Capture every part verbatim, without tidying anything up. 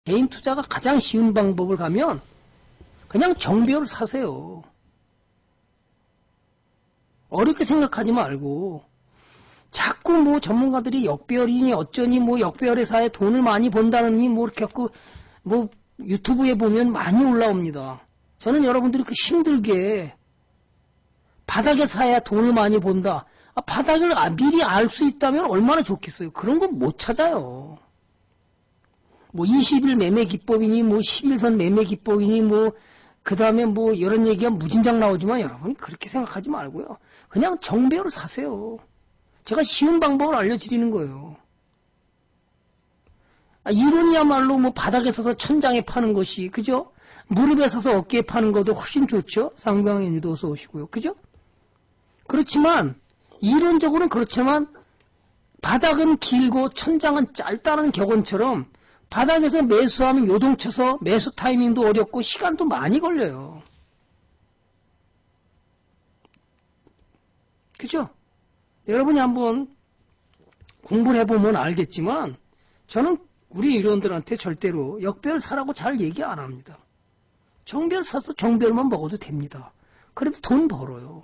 개인 투자가 가장 쉬운 방법을 가면 그냥 정배열을 사세요. 어렵게 생각하지 말고 자꾸 뭐 전문가들이 역배열이니 어쩌니 뭐 역배열회사에 돈을 많이 번다느니 뭐 이렇게 갖고 뭐 유튜브에 보면 많이 올라옵니다. 저는 여러분들이 그 힘들게 바닥에 사야 돈을 많이 번다. 아, 바닥을 미리 알 수 있다면 얼마나 좋겠어요. 그런 건 못 찾아요. 뭐 이십 일 매매 기법이니 뭐 십일 선 매매 기법이니 뭐 그 다음에 뭐 이런 얘기가 무진장 나오지만 여러분 그렇게 생각하지 말고요. 그냥 정배열을 사세요. 제가 쉬운 방법을 알려드리는 거예요. 아, 이론이야말로 뭐 바닥에 서서 천장에 파는 것이 그죠? 무릎에 서서 어깨에 파는 것도 훨씬 좋죠. 상병님도 어서 오시고요. 그죠? 그렇지만 이론적으로는 그렇지만 바닥은 길고 천장은 짧다는 격언처럼 바닥에서 매수하면 요동쳐서 매수 타이밍도 어렵고 시간도 많이 걸려요. 그죠? 여러분이 한번 공부를 해보면 알겠지만 저는 우리 일원들한테 절대로 역배열 사라고 잘 얘기 안 합니다. 정배열 사서 정배열만 먹어도 됩니다. 그래도 돈 벌어요.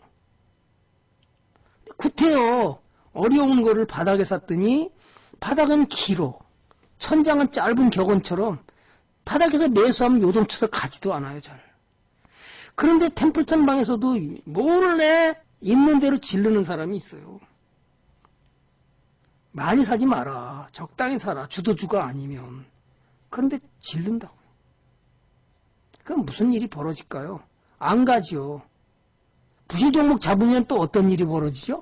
구태여 어려운 거를 바닥에 샀더니 바닥은 길어. 천장은 짧은 격언처럼 바닥에서 매수하면 요동쳐서 가지도 않아요, 잘. 그런데 템플턴 방에서도 몰래 있는 대로 지르는 사람이 있어요. 많이 사지 마라. 적당히 사라. 주도주가 아니면. 그런데 지른다고요. 그럼 무슨 일이 벌어질까요? 안 가지요. 부실 종목 잡으면 또 어떤 일이 벌어지죠?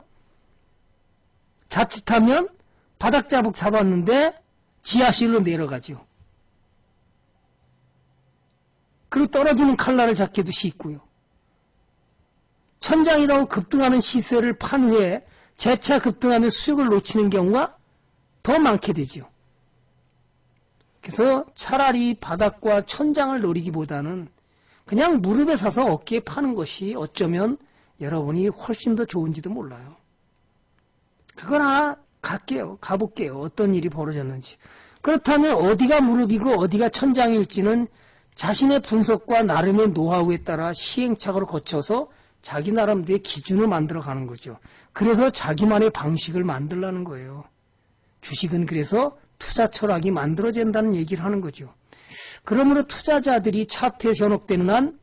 자칫하면 바닥 자북 잡았는데 지하실로 내려가죠. 그리고 떨어지는 칼날을 잡기도 쉽고요. 천장이라고 급등하는 시세를 판 후에 재차 급등하면 수익을 놓치는 경우가 더 많게 되죠. 그래서 차라리 바닥과 천장을 노리기보다는 그냥 무릎에 사서 어깨에 파는 것이 어쩌면 여러분이 훨씬 더 좋은지도 몰라요. 그거나 갈게요. 가볼게요. 어떤 일이 벌어졌는지. 그렇다면 어디가 무릎이고 어디가 천장일지는 자신의 분석과 나름의 노하우에 따라 시행착오를 거쳐서 자기 나름대로의 기준을 만들어가는 거죠. 그래서 자기만의 방식을 만들라는 거예요. 주식은 그래서 투자 철학이 만들어진다는 얘기를 하는 거죠. 그러므로 투자자들이 차트에 현혹되는 한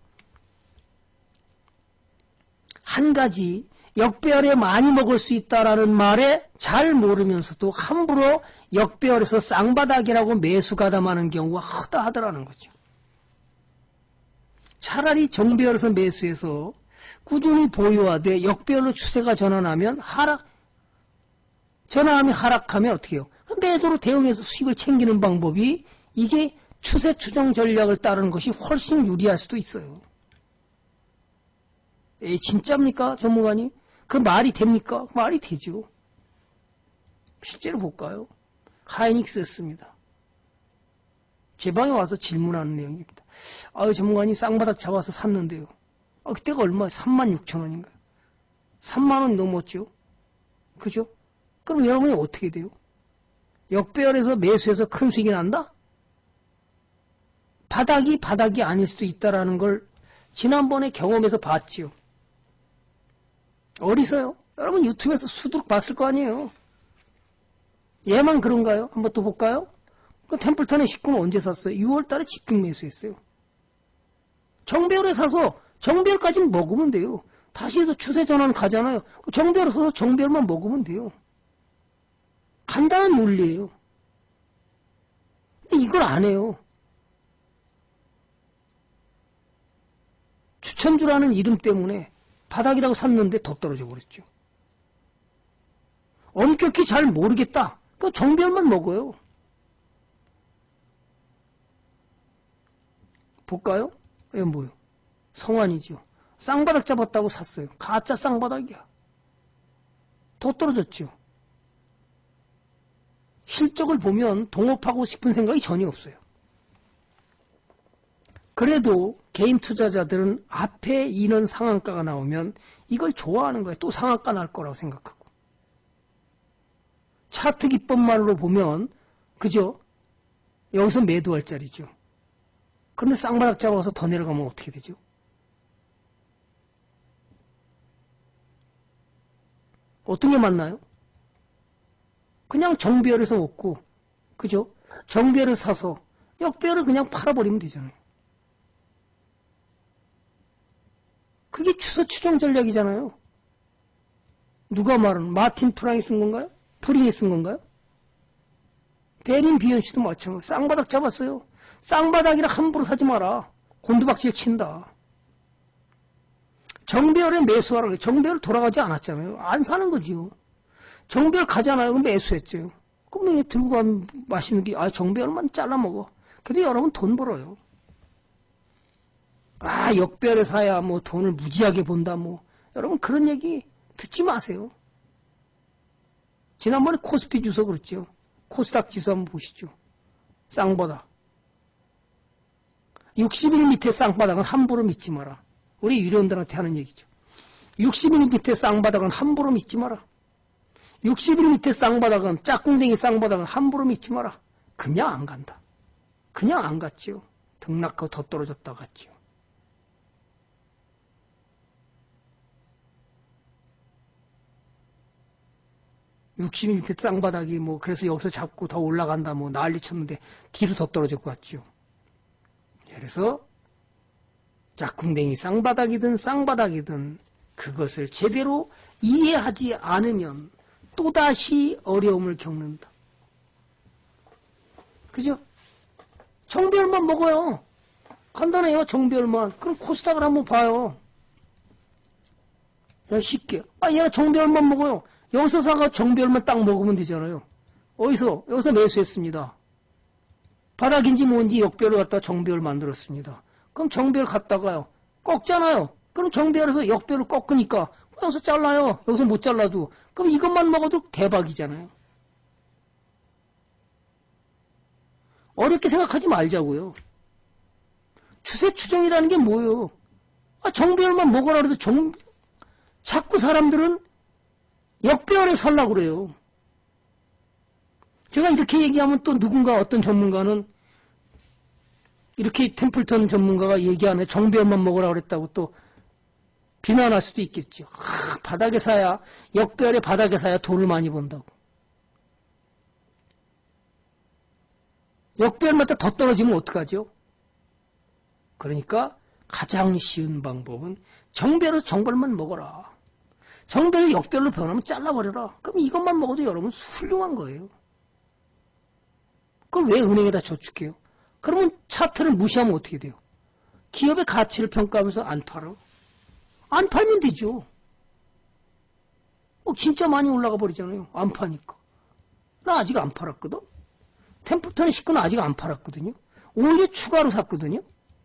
한 가지 역배열에 많이 먹을 수 있다라는 말에 잘 모르면서도 함부로 역배열에서 쌍바닥이라고 매수 가담하는 경우가 허다하더라는 거죠. 차라리 정배열에서 매수해서 꾸준히 보유하되 역배열로 추세가 전환하면 하락, 전환하면 하락하면 어떻게 해요? 매도로 대응해서 수익을 챙기는 방법이 이게 추세 추정 전략을 따르는 것이 훨씬 유리할 수도 있어요. 에이, 진짜입니까? 전문가님? 그 말이 됩니까? 말이 되죠. 실제로 볼까요? 하이닉스였습니다. 제 방에 와서 질문하는 내용입니다. 아유, 전문가님 쌍바닥 잡아서 샀는데요. 아, 그때가 얼마예요? 삼만 육천 원인가요? 삼만 원 넘었죠? 그죠? 그럼 여러분이 어떻게 돼요? 역배열에서 매수해서 큰 수익이 난다? 바닥이 바닥이 아닐 수도 있다라는 걸 지난번에 경험해서 봤지요. 어디서요? 여러분 유튜브에서 수두룩 봤을 거 아니에요. 얘만 그런가요? 한번 또 볼까요? 그 템플턴의 식구는 언제 샀어요? 유월 달에 집중 매수했어요. 정배열에 사서 정배열까지는 먹으면 돼요. 다시 해서 추세 전환 가잖아요. 정배열에 사서 정배열만 먹으면 돼요. 간단한 논리예요. 근데 이걸 안 해요. 추천주라는 이름 때문에 바닥이라고 샀는데 더 떨어져 버렸죠. 엄격히 잘 모르겠다. 그 정배열만 먹어요. 볼까요? 이건 뭐요? 성환이죠. 쌍바닥 잡았다고 샀어요. 가짜 쌍바닥이야. 더 떨어졌죠. 실적을 보면 동업하고 싶은 생각이 전혀 없어요. 그래도 개인 투자자들은 앞에 이런 상한가가 나오면 이걸 좋아하는 거예요. 또 상한가 날 거라고 생각하고. 차트 기법말로 보면 그죠? 여기서 매도할 자리죠. 그런데 쌍바닥 잡아서 더 내려가면 어떻게 되죠? 어떤 게 맞나요? 그냥 정배열에서 먹고, 그죠? 정배열을 사서 역배열을 그냥 팔아버리면 되잖아요. 그게 추세 추정 전략이잖아요. 누가 말은 마틴 프랑이 쓴 건가요? 프링이 쓴 건가요? 대린 비욘씨도 마찬가지. 쌍바닥 잡았어요. 쌍바닥이라 함부로 사지 마라. 곤두박질 친다. 정배열에 매수하라 그래. 정배열 돌아가지 않았잖아요. 안 사는 거지요. 정배열 가잖아요. 그럼 매수했죠. 그럼 들고 가면 맛있는 게, 아, 정배열만 잘라 먹어. 근데 여러분 돈 벌어요. 아, 역배열에 사야 뭐 돈을 무지하게 본다 뭐. 여러분 그런 얘기 듣지 마세요. 지난번에 코스피 주소 그랬죠. 코스닥 지수 한번 보시죠. 쌍바닥. 육십 일 밑에 쌍바닥은 함부로 믿지 마라. 우리 유료원들한테 하는 얘기죠. 육십 일 밑에 쌍바닥은 함부로 믿지 마라. 육십 일 밑에 쌍바닥은, 짝꿍댕이 쌍바닥은 함부로 믿지 마라. 그냥 안 간다. 그냥 안 갔지요. 등락하고 더 떨어졌다 갔지요. 육십 일 밑에 쌍바닥이 뭐 그래서 여기서 잡고 더 올라간다 뭐 난리 쳤는데 뒤로 더 떨어졌고 갔지요. 그래서 짝꿍댕이 쌍바닥이든 쌍바닥이든 그것을 제대로 이해하지 않으면 또다시 어려움을 겪는다. 그죠? 정배열만 먹어요. 간단해요. 정배열만. 그럼 코스닥을 한번 봐요. 그냥 쉽게. 아, 얘가 정배열만 먹어요. 여기서 사가 정배열만 딱 먹으면 되잖아요. 어디서? 여기서 매수했습니다. 바닥인지 뭔지 역배열 갖다가 정배열 만들었습니다. 그럼 정배열 갔다가요. 꺾잖아요. 그럼 정배열에서 역배열을 꺾으니까 여기서 잘라요. 여기서 못 잘라도. 그럼 이것만 먹어도 대박이잖아요. 어렵게 생각하지 말자고요. 추세 추정이라는 게 뭐예요? 아, 정배열만 먹으라 그래도 정, 자꾸 사람들은 역배열에 살라고 그래요. 제가 이렇게 얘기하면 또 누군가 어떤 전문가는 이렇게 템플턴 전문가가 얘기하네. 정배열만 먹으라 그랬다고 또 비난할 수도 있겠죠. 아, 바닥에 사야, 역배열에 바닥에 사야 돈을 많이 번다고. 역배열마다 더 떨어지면 어떡하죠? 그러니까 가장 쉬운 방법은 정배열에서 정배열만 먹어라. 정배열이 역배열로 변하면 잘라버려라. 그럼 이것만 먹어도 여러분 훌륭한 거예요. 그걸 왜 은행에다 저축해요? 그러면 차트를 무시하면 어떻게 돼요? 기업의 가치를 평가하면서 안 팔아? 안 팔면 되죠. 어, 진짜 많이 올라가 버리잖아요. 안 파니까. 나 아직 안 팔았거든? 템플턴의 식구는 아직 안 팔았거든요. 오히려 추가로 샀거든요.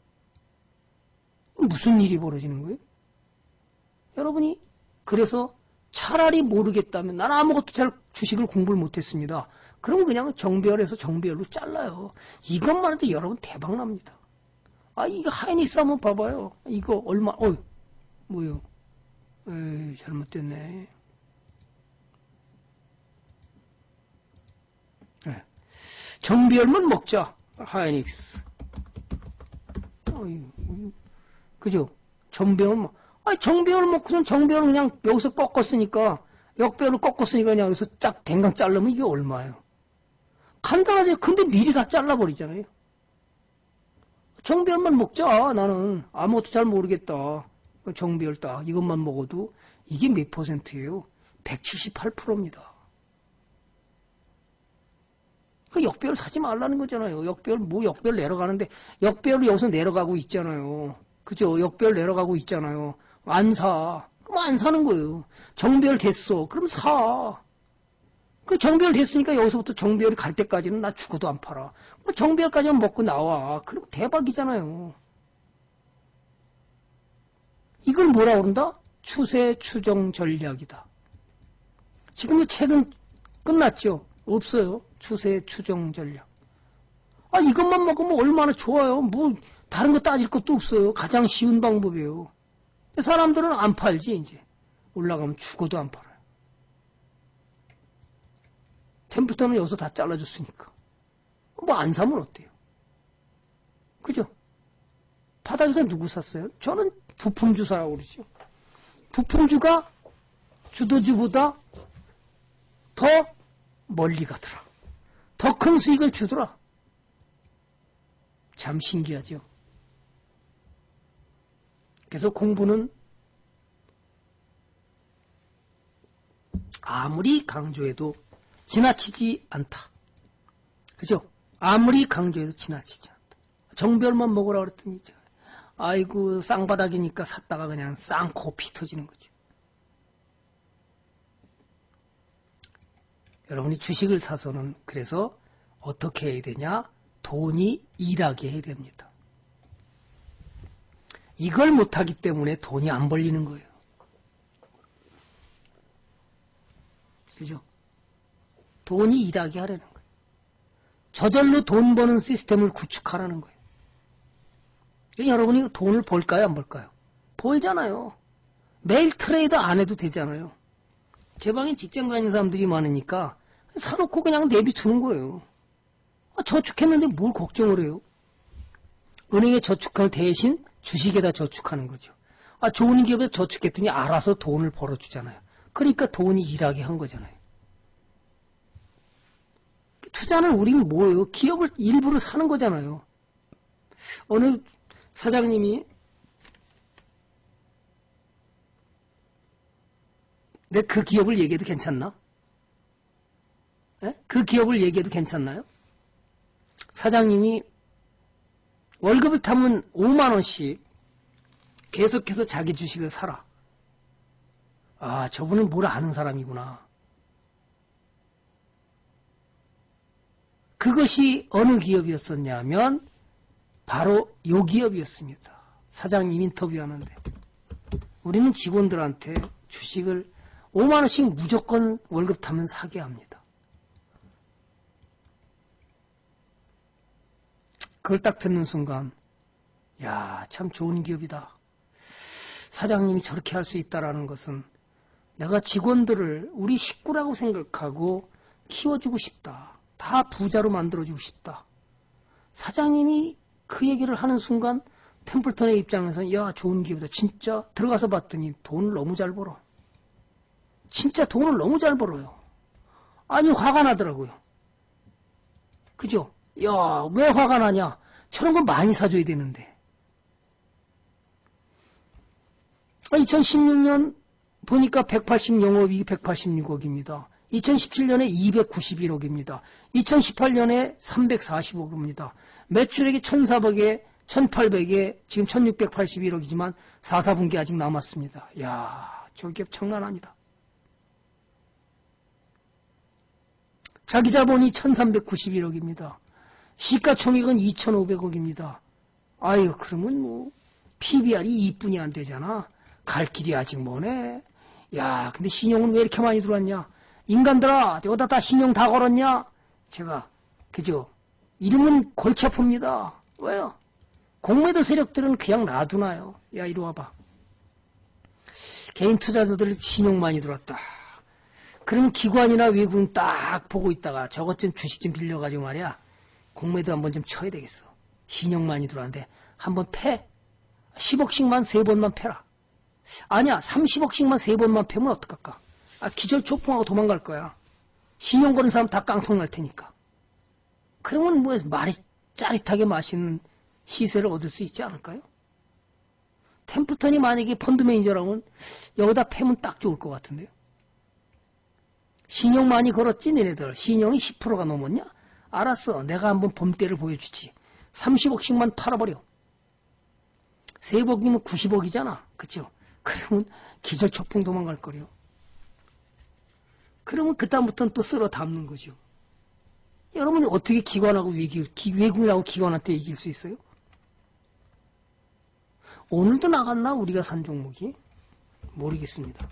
무슨 일이 벌어지는 거예요? 여러분이 그래서 차라리 모르겠다면 나는 아무것도 잘 주식을 공부를 못했습니다. 그러면 그냥 정배열에서 정배열로 잘라요. 이것만 해도 여러분 대박납니다. 아, 이거 하이닉스 한번 봐봐요. 이거 얼마, 어휴, 뭐요? 에이, 잘못됐네. 네. 정배열만 먹자. 하이닉스. 어휴, 그죠? 정배열 먹, 아니, 정배열 먹고선 정배열은 그냥 여기서 꺾었으니까, 역배열을 꺾었으니까 그냥 여기서 쫙 댕강 자르면 이게 얼마예요? 간단하지. 근데 미리 다 잘라버리잖아요. 정배열만 먹자. 나는 아무것도 잘 모르겠다. 정배열 딱 이것만 먹어도 이게 몇 퍼센트예요? 백칠십팔 퍼센트입니다. 그 역배열 사지 말라는 거잖아요. 역배열 뭐 역배열 내려가는데 역배열 여기서 내려가고 있잖아요. 그죠? 역배열 내려가고 있잖아요. 안 사. 그럼 안 사는 거예요. 정배열 됐어. 그럼 사. 그 정배열 됐으니까 여기서부터 정배열이 갈 때까지는 나 죽어도 안 팔아. 뭐 정배열까지만 먹고 나와. 그럼 대박이잖아요. 이걸 뭐라 그런다? 추세 추정 전략이다. 지금 책은 끝났죠? 없어요. 추세 추정 전략. 아, 이것만 먹으면 얼마나 좋아요. 뭐 다른 거 따질 것도 없어요. 가장 쉬운 방법이에요. 사람들은 안 팔지 이제. 올라가면 죽어도 안 팔아요. 템플턴은 여기서 다 잘라줬으니까. 뭐 안 사면 어때요? 그죠? 바닥에서 누구 샀어요? 저는 부품주사라고 그러죠. 부품주가 주도주보다 더 멀리 가더라. 더 큰 수익을 주더라. 참 신기하죠. 그래서 공부는 아무리 강조해도 지나치지 않다. 그죠? 아무리 강조해도 지나치지 않다. 정별만 먹으라 그랬더니 아이고 쌍바닥이니까 샀다가 그냥 쌍코 피 터지는 거죠. 여러분이 주식을 사서는 그래서 어떻게 해야 되냐? 돈이 일하게 해야 됩니다. 이걸 못하기 때문에 돈이 안 벌리는 거예요. 그죠? 돈이 일하게 하라는 거예요. 저절로 돈 버는 시스템을 구축하라는 거예요. 여러분이 돈을 벌까요? 안 벌까요? 벌잖아요. 매일 트레이드 안 해도 되잖아요. 제 방에 직장 다니는 사람들이 많으니까 사놓고 그냥 내비두는 거예요. 아, 저축했는데 뭘 걱정을 해요? 은행에 저축할 대신 주식에다 저축하는 거죠. 아, 좋은 기업에서 저축했더니 알아서 돈을 벌어주잖아요. 그러니까 돈이 일하게 한 거잖아요. 투자는 우린 뭐예요? 기업을 일부러 사는 거잖아요. 어느 사장님이 내 그 기업을 얘기해도 괜찮나? 에? 그 기업을 얘기해도 괜찮나요? 사장님이 월급을 타면 오만 원씩 계속해서 자기 주식을 사라. 아, 저분은 뭘 아는 사람이구나. 그것이 어느 기업이었었냐면 바로 요 기업이었습니다. 사장님 인터뷰하는데 우리는 직원들한테 주식을 오만 원씩 무조건 월급 타면 사게 합니다. 그걸 딱 듣는 순간 야, 참 좋은 기업이다. 사장님이 저렇게 할 수 있다라는 것은 내가 직원들을 우리 식구라고 생각하고 키워주고 싶다. 다 부자로 만들어주고 싶다. 사장님이 그 얘기를 하는 순간 템플턴의 입장에서 야, 좋은 기업이다. 진짜 들어가서 봤더니 돈을 너무 잘 벌어. 진짜 돈을 너무 잘 벌어요. 아니, 화가 나더라고요. 그죠? 야, 왜 화가 나냐? 저런 거 많이 사줘야 되는데. 이천십육 년 보니까 백팔십 영업이익 백팔십육억입니다. 이천십칠 년에 이백구십일억입니다. 이천십팔 년에 삼백사십억입니다. 매출액이 천사백에 천팔백에 지금 천육백팔십일억이지만 사, 사분기 아직 남았습니다. 이야, 저 기업 장난 아니다. 자기 자본이 천삼백구십일억입니다. 시가총액은 이천오백억입니다. 아유, 그러면 뭐 피비알이 이 분이 안 되잖아. 갈 길이 아직 머네. 야, 근데 신용은 왜 이렇게 많이 들어왔냐? 인간들아, 여기다 다 신용 다 걸었냐? 제가, 그죠? 이름은 골치 아픕니다. 왜요? 공매도 세력들은 그냥 놔두나요? 야, 이리 와봐. 개인 투자자들 신용 많이 들어왔다. 그러면 기관이나 외국인 딱 보고 있다가 저것 좀 주식 좀 빌려가지고 말이야. 공매도 한번 좀 쳐야 되겠어. 신용 많이 들어왔는데 한번 패. 십억씩만 세 번만 패라. 아니야, 삼십억씩만 세 번만 패면 어떡할까? 아, 기절 초풍하고 도망갈 거야. 신용 거는 사람 다 깡통 날 테니까. 그러면 뭐 말이 짜릿하게 맛있는 시세를 얻을 수 있지 않을까요? 템플턴이 만약에 펀드 매니저라면 여기다 패면 딱 좋을 것 같은데요. 신용 많이 걸었지, 너네들. 신용이 십 퍼센트가 넘었냐? 알았어. 내가 한번 범대를 보여주지. 삼십억씩만 팔아버려. 세억이면 구십억이잖아. 그쵸? 그러면 기절초풍 도망갈 거려. 그러면 그다음부터는 또 쓸어 담는 거죠. 여러분이 어떻게 기관하고 외기, 기, 외국인하고 기관한테 이길 수 있어요? 오늘도 나갔나? 우리가 산 종목이? 모르겠습니다.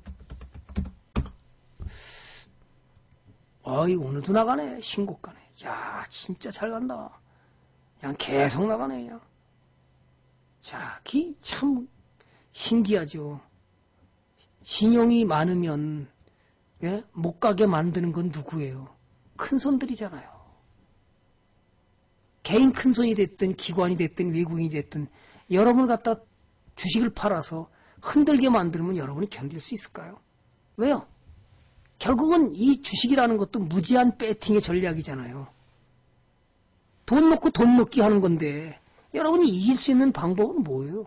아이, 오늘도 나가네. 신고가네. 야, 진짜 잘 간다. 그냥 계속 나가네. 야. 자, 기, 참 신기하죠. 신용이 많으면 예? 못 가게 만드는 건 누구예요? 큰 손들이잖아요. 개인 큰손이 됐든 기관이 됐든 외국인이 됐든 여러분을 갖다 주식을 팔아서 흔들게 만들면 여러분이 견딜 수 있을까요? 왜요? 결국은 이 주식이라는 것도 무지한 배팅의 전략이잖아요. 돈 놓고 돈 먹기 하는 건데 여러분이 이길 수 있는 방법은 뭐예요?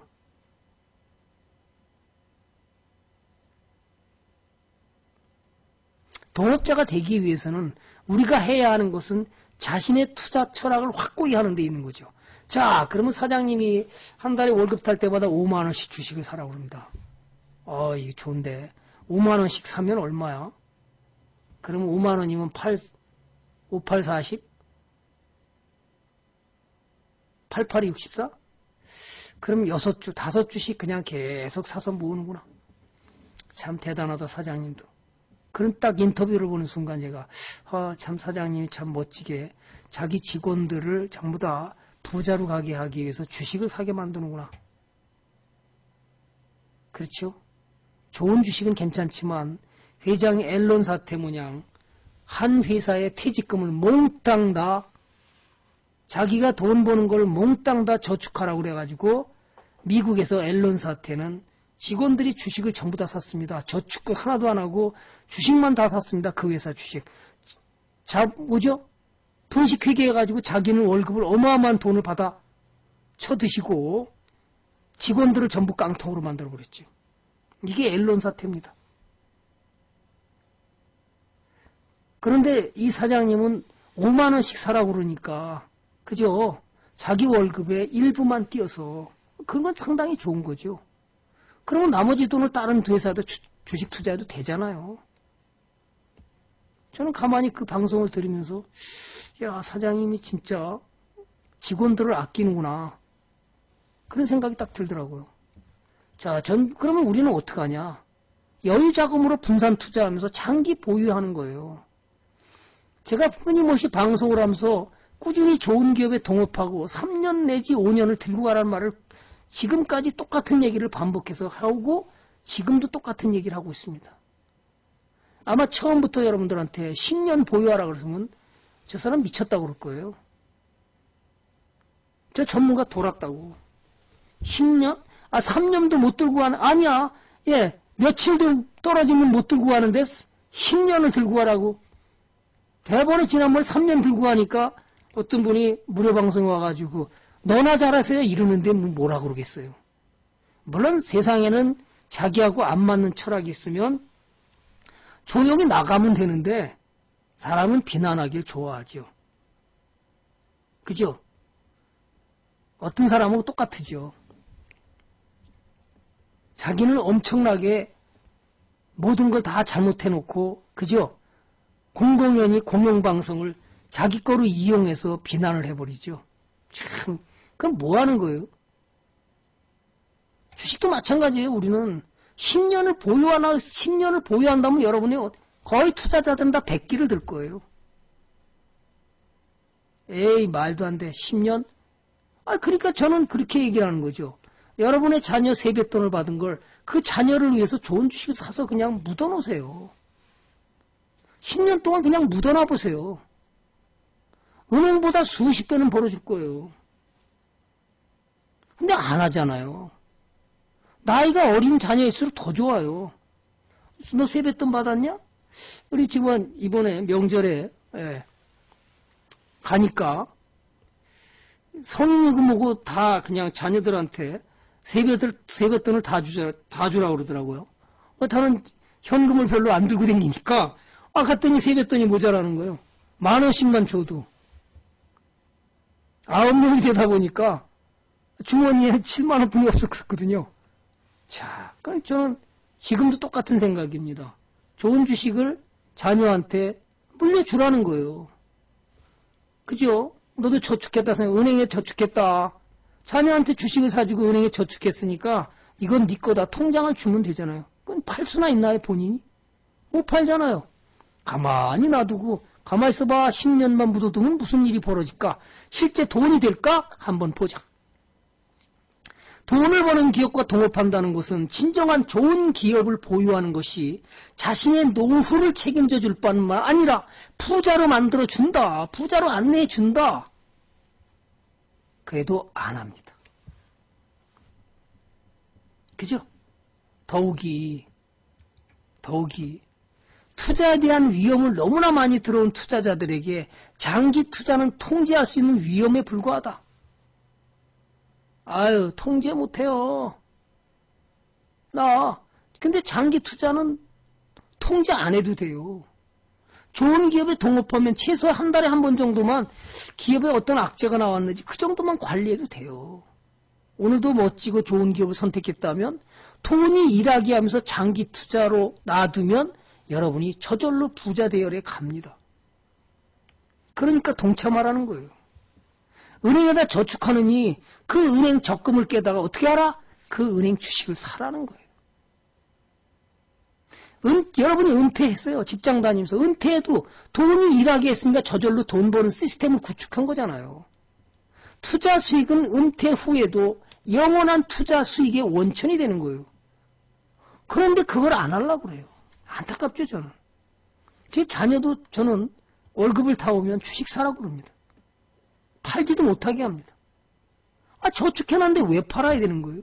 동업자가 되기 위해서는 우리가 해야 하는 것은 자신의 투자 철학을 확고히 하는 데 있는 거죠. 자, 그러면 사장님이 한 달에 월급 탈 때마다 오만 원씩 주식을 사라고 그럽니다. 어, 이거 좋은데. 오만 원씩 사면 얼마야? 그러면 오만 원이면 팔, 오, 팔, 사십? 팔, 팔이 육십사? 그럼 여섯 주, 다섯 주씩 그냥 계속 사서 모으는구나. 참 대단하다, 사장님도. 그런 딱 인터뷰를 보는 순간 제가, 아, 참 사장님이 참 멋지게 자기 직원들을 전부 다 부자로 가게 하기 위해서 주식을 사게 만드는구나. 그렇죠? 좋은 주식은 괜찮지만 회장 앨런 사태 모양 한 회사의 퇴직금을 몽땅 다 자기가 돈 버는 걸 몽땅 다 저축하라고 그래가지고 미국에서 앨런 사태는 직원들이 주식을 전부 다 샀습니다. 저축 하나도 안 하고 주식만 다 샀습니다. 그 회사 주식. 자, 뭐죠? 분식회계해가지고 자기는 월급을 어마어마한 돈을 받아 쳐드시고 직원들을 전부 깡통으로 만들어버렸죠. 이게 앨런 사태입니다. 그런데 이 사장님은 오만 원씩 사라고 그러니까 그죠? 자기 월급의 일부만 띄어서 그런 건 상당히 좋은 거죠. 그러면 나머지 돈을 다른 회사에다 주, 주식 투자해도 되잖아요. 저는 가만히 그 방송을 들으면서 야, 사장님이 진짜 직원들을 아끼는구나. 그런 생각이 딱 들더라고요. 자, 전 그러면 우리는 어떻게 하냐? 여유 자금으로 분산 투자하면서 장기 보유하는 거예요. 제가 끊임없이 방송을 하면서 꾸준히 좋은 기업에 동업하고 삼 년 내지 오 년을 들고 가라는 말을 지금까지 똑같은 얘기를 반복해서 하고 지금도 똑같은 얘기를 하고 있습니다. 아마 처음부터 여러분들한테 십 년 보유하라 그러면 저 사람 미쳤다고 그럴 거예요. 저 전문가 돌았다고. 십 년? 아, 삼 년도 못 들고 가는, 아니야. 예, 며칠도 떨어지면 못 들고 가는데 십 년을 들고 가라고. 대번에 지난번에 삼 년 들고 가니까 어떤 분이 무료 방송에 와가지고 너나 잘하세요 이러는데 뭐라 그러겠어요. 물론 세상에는 자기하고 안 맞는 철학이 있으면 조용히 나가면 되는데 사람은 비난하길 좋아하죠. 그죠? 어떤 사람하고 똑같으죠. 자기는 엄청나게 모든 걸 다 잘못해놓고 그죠? 공공연히 공영방송을 자기 거로 이용해서 비난을 해버리죠. 참, 그럼 뭐 하는 거예요? 주식도 마찬가지예요. 우리는 십 년을 보유하나, 십 년을 보유한다면 여러분이 거의 투자자들은 다 백기를 들 거예요. 에이, 말도 안 돼. 십 년? 아, 그러니까 저는 그렇게 얘기를 하는 거죠. 여러분의 자녀 세뱃돈을 받은 걸 그 자녀를 위해서 좋은 주식을 사서 그냥 묻어놓으세요. 십 년 동안 그냥 묻어놔 보세요. 은행보다 수십 배는 벌어줄 거예요. 근데 안 하잖아요. 나이가 어린 자녀일수록 더 좋아요. 너 세뱃돈 받았냐? 우리 집안 이번에 명절에 예, 가니까 성인이고 뭐고 다 그냥 자녀들한테 세뱃을, 세뱃돈을 다 주자, 다 주라고 그러더라고요. 어, 저는 현금을 별로 안 들고 다니니까 아, 갔더니 세뱃돈이 모자라는 거예요. 만 원씩만 줘도. 아홉 명이 되다 보니까 주머니에 칠만 원뿐이 없었거든요. 자, 그러니까 저는 지금도 똑같은 생각입니다. 좋은 주식을 자녀한테 물려주라는 거예요. 그죠? 너도 저축했다 생각, 은행에 저축했다. 자녀한테 주식을 사주고 은행에 저축했으니까 이건 네 거다. 통장을 주면 되잖아요. 그건 팔 수나 있나요, 본인이? 못 팔잖아요. 가만히 놔두고 가만히 있어봐. 십 년만 묻어두면 무슨 일이 벌어질까? 실제 돈이 될까? 한번 보자. 돈을 버는 기업과 동업한다는 것은 진정한 좋은 기업을 보유하는 것이 자신의 노후를 책임져 줄 뿐만 아니라 부자로 만들어준다. 부자로 안내해준다. 그래도 안 합니다. 그죠? 더욱이, 더욱이, 투자에 대한 위험을 너무나 많이 들어온 투자자들에게 장기 투자는 통제할 수 있는 위험에 불과하다. 아유, 통제 못해요. 나, 근데 장기 투자는 통제 안 해도 돼요. 좋은 기업에 동업하면 최소 한 달에 한 번 정도만 기업에 어떤 악재가 나왔는지 그 정도만 관리해도 돼요. 오늘도 멋지고 좋은 기업을 선택했다면 돈이 일하게 하면서 장기 투자로 놔두면 여러분이 저절로 부자 대열에 갑니다. 그러니까 동참하라는 거예요. 은행에다 저축하느니 그 은행 적금을 깨다가 어떻게 알아? 그 은행 주식을 사라는 거예요. 은, 여러분이 은퇴했어요. 직장 다니면서. 은퇴해도 돈이 일하게 했으니까 저절로 돈 버는 시스템을 구축한 거잖아요. 투자 수익은 은퇴 후에도 영원한 투자 수익의 원천이 되는 거예요. 그런데 그걸 안 하려고 그래요. 안타깝죠, 저는. 제 자녀도 저는 월급을 타오면 주식 사라고 그럽니다. 팔지도 못하게 합니다. 아, 저축해놨는데 왜 팔아야 되는 거예요?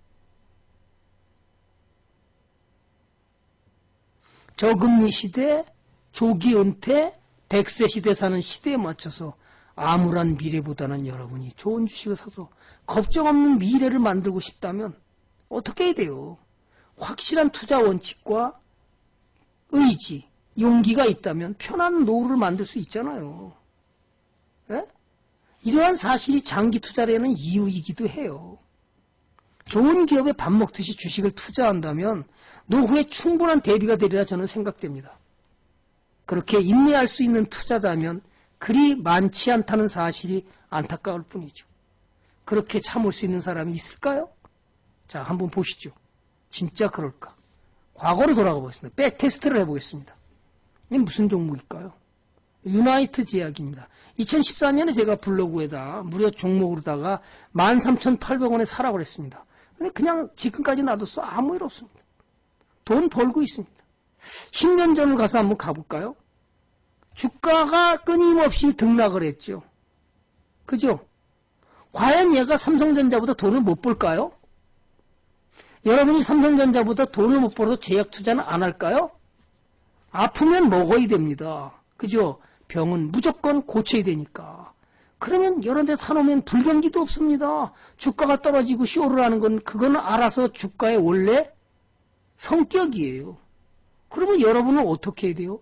저금리 시대, 조기 은퇴, 백 세 시대 사는 시대에 맞춰서 암울한 미래보다는 여러분이 좋은 주식을 사서 걱정 없는 미래를 만들고 싶다면 어떻게 해야 돼요? 확실한 투자 원칙과 의지, 용기가 있다면 편한 노후를 만들 수 있잖아요. 에? 이러한 사실이 장기 투자라는 이유이기도 해요. 좋은 기업에 밥 먹듯이 주식을 투자한다면 노후에 충분한 대비가 되리라 저는 생각됩니다. 그렇게 인내할 수 있는 투자자면 그리 많지 않다는 사실이 안타까울 뿐이죠. 그렇게 참을 수 있는 사람이 있을까요? 자, 한번 보시죠. 진짜 그럴까? 과거로 돌아가 보겠습니다. 백 테스트를 해보겠습니다. 이게 무슨 종목일까요? 유나이트 제약입니다. 이천십사 년에 제가 블로그에다 무료 종목으로다가 만 삼천팔백 원에 사라고 그랬습니다. 근데 그냥 지금까지 놔뒀어. 아무 일 없습니다. 돈 벌고 있습니다. 십 년 전을 가서 한번 가볼까요? 주가가 끊임없이 등락을 했죠. 그죠? 과연 얘가 삼성전자보다 돈을 못 벌까요? 여러분이 삼성전자보다 돈을 못 벌어도 제약 투자는 안 할까요? 아프면 먹어야 됩니다. 그죠? 병은 무조건 고쳐야 되니까. 그러면 여러 데 사놓으면 불경기도 없습니다. 주가가 떨어지고 쇼를 하는 건 그건 알아서 주가의 원래 성격이에요. 그러면 여러분은 어떻게 해야 돼요?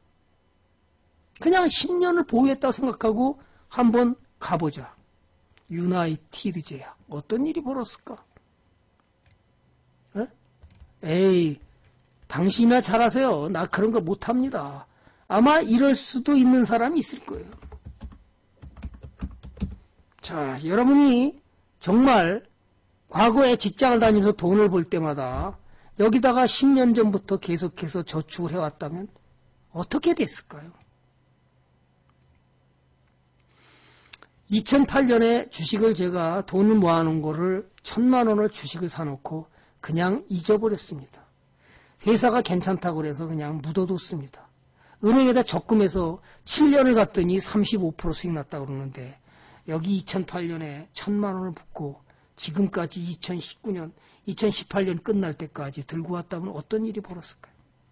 그냥 십 년을 보유했다고 생각하고 한번 가보자. 유나이티드 제약. 어떤 일이 벌었을까? 에? 에이, 당신이나 잘하세요. 나 그런 거 못합니다. 아마 이럴 수도 있는 사람이 있을 거예요. 자, 여러분이 정말 과거에 직장을 다니면서 돈을 벌 때마다 여기다가 십 년 전부터 계속해서 저축을 해왔다면 어떻게 됐을까요? 이천팔 년에 주식을 제가 돈을 모아놓은 거를 천만 원을 주식을 사놓고 그냥 잊어버렸습니다. 회사가 괜찮다고 그래서 그냥 묻어뒀습니다. 은행에다 적금해서 칠 년을 갔더니 삼십오 퍼센트 수익 났다고 그러는데 여기 이천팔 년에 천만 원을 붓고 지금까지 이천십구 년, 이천십팔 년 끝날 때까지 들고 왔다면 어떤 일이 벌었을까요?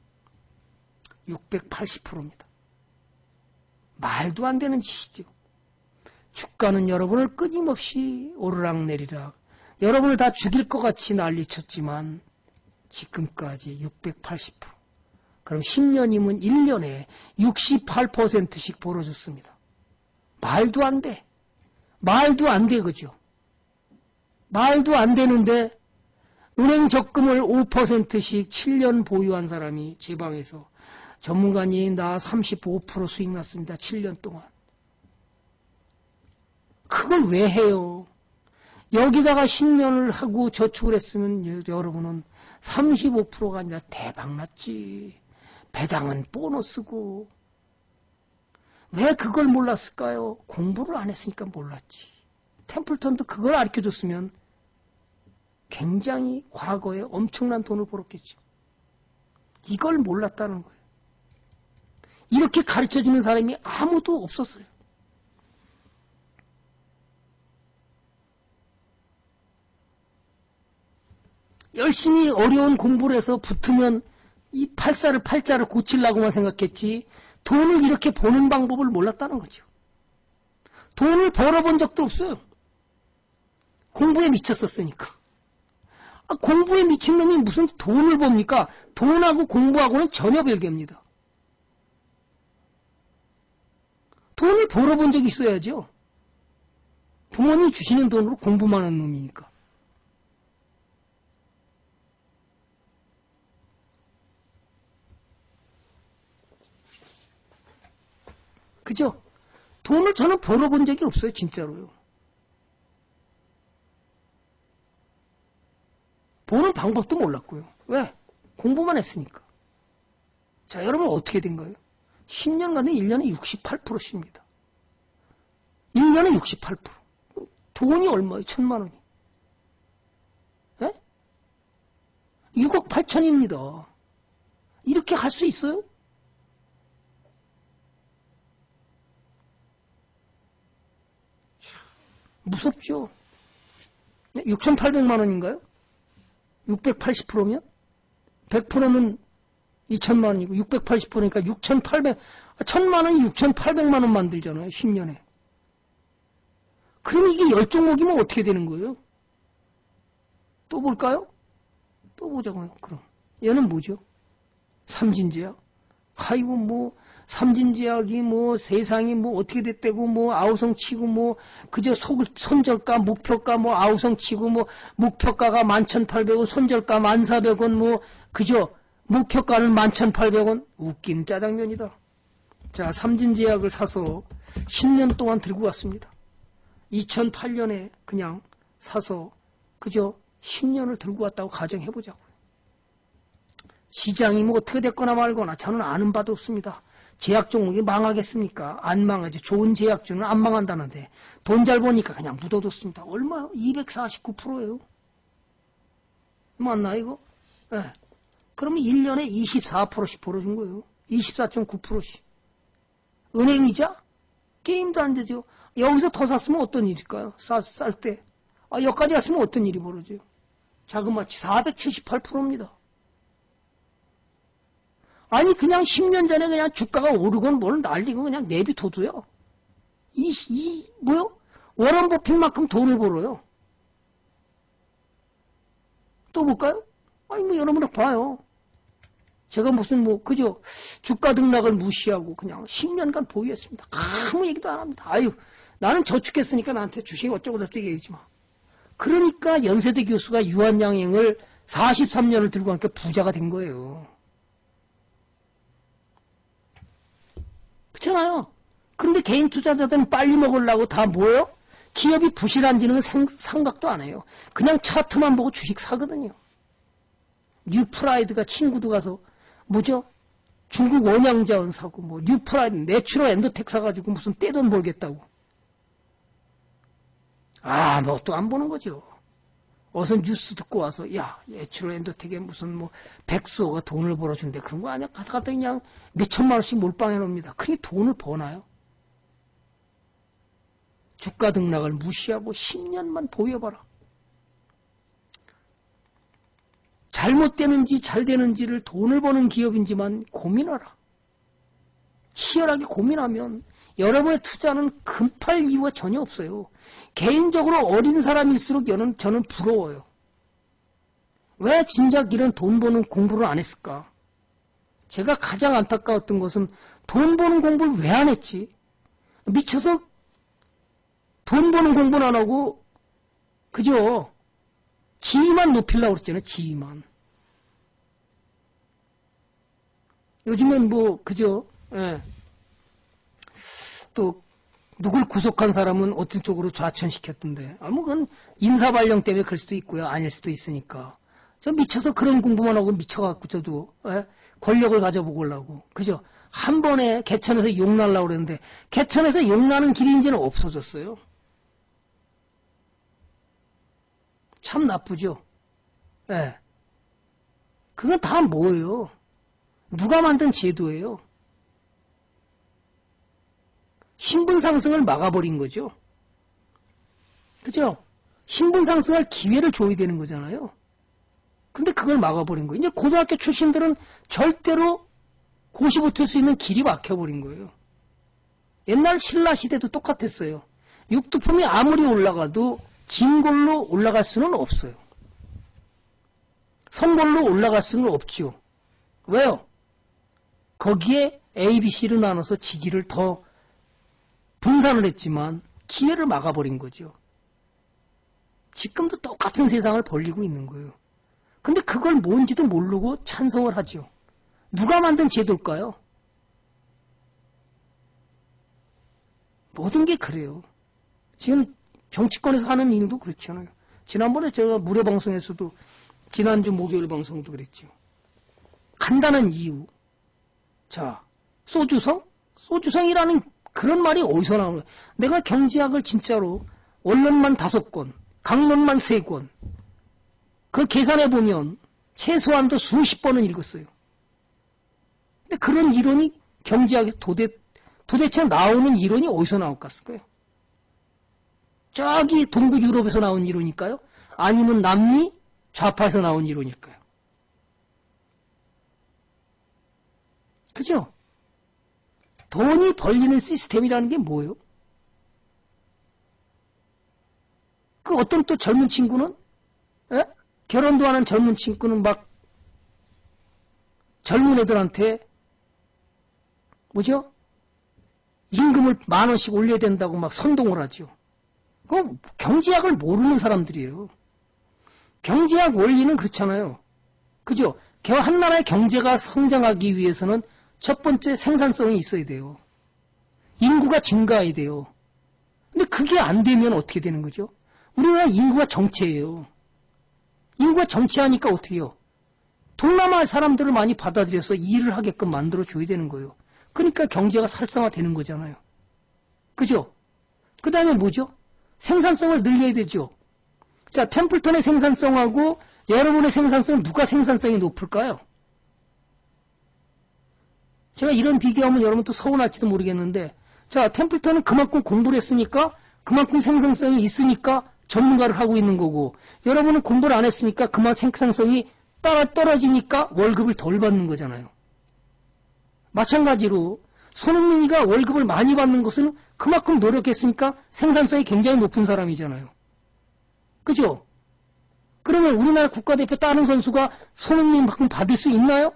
육백팔십 퍼센트입니다. 말도 안 되는 짓이죠. 주가는 여러분을 끊임없이 오르락내리락 여러분을 다 죽일 것 같이 난리쳤지만 지금까지 육백팔십 퍼센트. 그럼 십 년이면 일 년에 육십팔 퍼센트씩 벌어졌습니다. 말도 안 돼. 말도 안 돼, 그죠? 말도 안 되는데 은행 적금을 오 퍼센트씩 칠 년 보유한 사람이 제 방에서 전문가님 나 삼십오 퍼센트 수익 났습니다. 칠 년 동안. 그걸 왜 해요? 여기다가 십 년을 하고 저축을 했으면 여러분은 삼십오 퍼센트가 아니라 대박 났지. 배당은 보너스고. 왜 그걸 몰랐을까요? 공부를 안 했으니까 몰랐지. 템플턴도 그걸 가르쳐줬으면 굉장히 과거에 엄청난 돈을 벌었겠죠. 이걸 몰랐다는 거예요. 이렇게 가르쳐주는 사람이 아무도 없었어요. 열심히 어려운 공부를 해서 붙으면 이 팔사를 팔자를 고치려고만 생각했지 돈을 이렇게 버는 방법을 몰랐다는 거죠. 돈을 벌어본 적도 없어요. 공부에 미쳤었으니까. 아, 공부에 미친 놈이 무슨 돈을 법니까? 돈하고 공부하고는 전혀 별개입니다. 돈을 벌어본 적이 있어야죠. 부모님이 주시는 돈으로 공부만 하는 놈이니까. 그죠? 돈을 저는 벌어본 적이 없어요, 진짜로요. 버는 방법도 몰랐고요. 왜? 공부만 했으니까. 자, 여러분 어떻게 된 거예요? 십 년간에 일 년에 육십팔 퍼센트씩입니다. 일 년에 육십팔 퍼센트. 돈이 얼마예요? 천만 원이. 예? 육억 팔천입니다. 이렇게 할 수 있어요? 무섭죠? 육천팔백만 원인가요? 육백팔십 퍼센트면? 백 퍼센트면 이천만 원이고 육백팔십 퍼센트니까 육천팔백, 천만 원이 육천팔백만 원 만들잖아요. 십 년에. 그럼 이게 열 종목이면 어떻게 되는 거예요? 또 볼까요? 또 보자고요. 그럼 얘는 뭐죠? 삼진제약. 아이고 뭐 삼진제약이 뭐 세상이 뭐 어떻게 됐대고 뭐 아우성 치고 뭐 그저 소, 손절가 목표가 뭐 아우성 치고 뭐 목표가가 만 천팔백 원 손절가 만 사백 원 뭐 그저 목표가는 만 천팔백 원. 웃긴 짜장면이다. 자, 삼진제약을 사서 십 년 동안 들고 왔습니다. 이천팔 년에 그냥 사서 그저 십 년을 들고 왔다고 가정해보자고요. 시장이 뭐 어떻게 됐거나 말거나 저는 아는 바도 없습니다. 제약 종목이 망하겠습니까? 안 망하죠. 좋은 제약주는 안 망한다는데 돈 잘 버니까 그냥 묻어뒀습니다. 얼마요? 이백사십구 퍼센트예요. 맞나 이거? 예. 네. 그러면 일 년에 이십사 퍼센트씩 벌어준 거예요. 이십사 점 구 퍼센트씩. 은행이자? 게임도 안 되죠. 여기서 더 샀으면 어떤 일일까요? 쌀, 쌀 때. 아, 여기까지 갔으면 어떤 일이 벌어져요? 자그마치 사백칠십팔 퍼센트입니다. 아니, 그냥 십 년 전에 그냥 주가가 오르건 뭘 날리고 그냥 내비둬도요. 이, 이, 뭐요? 워런 버핏만큼 돈을 벌어요. 또 볼까요? 아니, 뭐, 여러분 봐요. 제가 무슨 뭐, 그죠? 주가 등락을 무시하고 그냥 십 년간 보유했습니다. 아무 얘기도 안 합니다. 아유, 나는 저축했으니까 나한테 주식 어쩌고 저쩌고 얘기하지 마. 그러니까 연세대 교수가 유한양행을 사십삼 년을 들고 가니까 부자가 된 거예요. 그렇잖아요. 그런데 개인 투자자들은 빨리 먹으려고 다 뭐예요? 기업이 부실한지는 생각도 안 해요. 그냥 차트만 보고 주식 사거든요. 뉴프라이드가 친구도 가서 뭐죠? 중국 원양자원 사고 뭐 뉴프라이드 내추럴 엔더텍 사가지고 무슨 떼돈 벌겠다고. 아, 뭐 또 안 보는 거죠. 어서 뉴스 듣고 와서 야, 내추럴 엔더텍에 무슨 뭐 백수호가 돈을 벌어준대. 그런 거 아니야? 갖다 갖다 그냥 몇 천만 원씩 몰빵해 놓습니다. 그게 돈을 버나요? 주가 등락을 무시하고 십 년만 보여봐라. 잘못되는지 잘 되는지를 돈을 버는 기업인지만 고민하라. 치열하게 고민하면 여러분의 투자는 금팔 이유가 전혀 없어요. 개인적으로 어린 사람일수록 저는, 저는 부러워요. 왜 진작 이런 돈 버는 공부를 안 했을까? 제가 가장 안타까웠던 것은 돈 버는 공부를 왜 안 했지? 미쳐서 돈 버는 공부는 안 하고 그죠? 지위만 높이려고 그랬잖아요. 지위만. 요즘엔 뭐 그죠? 예. 또 누굴 구속한 사람은 어떤 쪽으로 좌천시켰던데. 아, 뭐 그건 인사발령 때문에 그럴 수도 있고요. 아닐 수도 있으니까. 저 미쳐서 그런 공부만 하고 미쳐갖고 저도 예? 권력을 가져보고 오려고. 그죠? 한 번에 개천에서 욕 날라고 그랬는데 개천에서 욕 나는 길이 이제는 없어졌어요. 참 나쁘죠? 예. 그건 다 뭐예요? 누가 만든 제도예요? 신분 상승을 막아버린 거죠. 그죠? 신분 상승할 기회를 줘야 되는 거잖아요. 근데 그걸 막아버린 거예요. 이제 고등학교 출신들은 절대로 고시 붙을 수 있는 길이 막혀버린 거예요. 옛날 신라 시대도 똑같았어요. 육두품이 아무리 올라가도 진골로 올라갈 수는 없어요. 성골로 올라갈 수는 없죠. 왜요? 거기에 A, B, C로 나눠서 직위를 더 분산을 했지만 기회를 막아버린 거죠. 지금도 똑같은 세상을 벌리고 있는 거예요. 근데 그걸 뭔지도 모르고 찬성을 하죠. 누가 만든 제도일까요? 모든 게 그래요. 지금 정치권에서 하는 일도 그렇잖아요. 지난번에 제가 무료방송에서도 지난주 목요일 방송도 그랬죠. 간단한 이유. 자, 소주성? 소주성이라는 그런 말이 어디서 나오는 거야? 내가 경제학을 진짜로 원론만 다섯 권, 강론만 세 권, 그걸 계산해보면 최소한도 수십 번은 읽었어요. 근데 그런 이론이 경제학에서 도대, 도대체 나오는 이론이 어디서 나올까요? 저기 동구 유럽에서 나온 이론일까요? 아니면 남미 좌파에서 나온 이론일까요? 그죠? 돈이 벌리는 시스템이라는 게 뭐예요? 그 어떤 또 젊은 친구는 에? 결혼도 하는 젊은 친구는 막 젊은 애들한테 뭐죠? 임금을 만 원씩 올려야 된다고 막 선동을 하죠. 그건 경제학을 모르는 사람들이에요. 경제학 원리는 그렇잖아요. 그죠? 한 나라의 경제가 성장하기 위해서는 첫 번째 생산성이 있어야 돼요. 인구가 증가해야 돼요. 근데 그게 안 되면 어떻게 되는 거죠? 우리나라 인구가 정체예요. 인구가 정체하니까 어떻게 해요? 동남아 사람들을 많이 받아들여서 일을 하게끔 만들어줘야 되는 거예요. 그러니까 경제가 활성화되는 거잖아요. 그죠? 그 다음에 뭐죠? 생산성을 늘려야 되죠. 자, 템플턴의 생산성하고 여러분의 생산성은 누가 생산성이 높을까요? 제가 이런 비교하면 여러분 또 서운할지도 모르겠는데, 자, 템플턴은 그만큼 공부를 했으니까, 그만큼 생산성이 있으니까 전문가를 하고 있는 거고, 여러분은 공부를 안 했으니까 그만 생산성이 따라 떨어지니까 월급을 덜 받는 거잖아요. 마찬가지로 손흥민이가 월급을 많이 받는 것은 그만큼 노력했으니까 생산성이 굉장히 높은 사람이잖아요. 그죠? 그러면 우리나라 국가대표 다른 선수가 손흥민만큼 받을 수 있나요?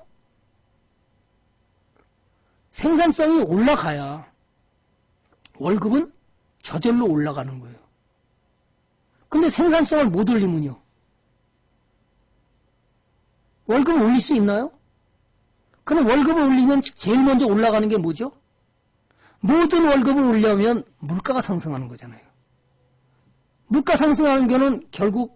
생산성이 올라가야 월급은 저절로 올라가는 거예요. 근데 생산성을 못 올리면요. 월급을 올릴 수 있나요? 그럼 월급을 올리면 제일 먼저 올라가는 게 뭐죠? 모든 월급을 올려면 물가가 상승하는 거잖아요. 물가 상승하는 거는 결국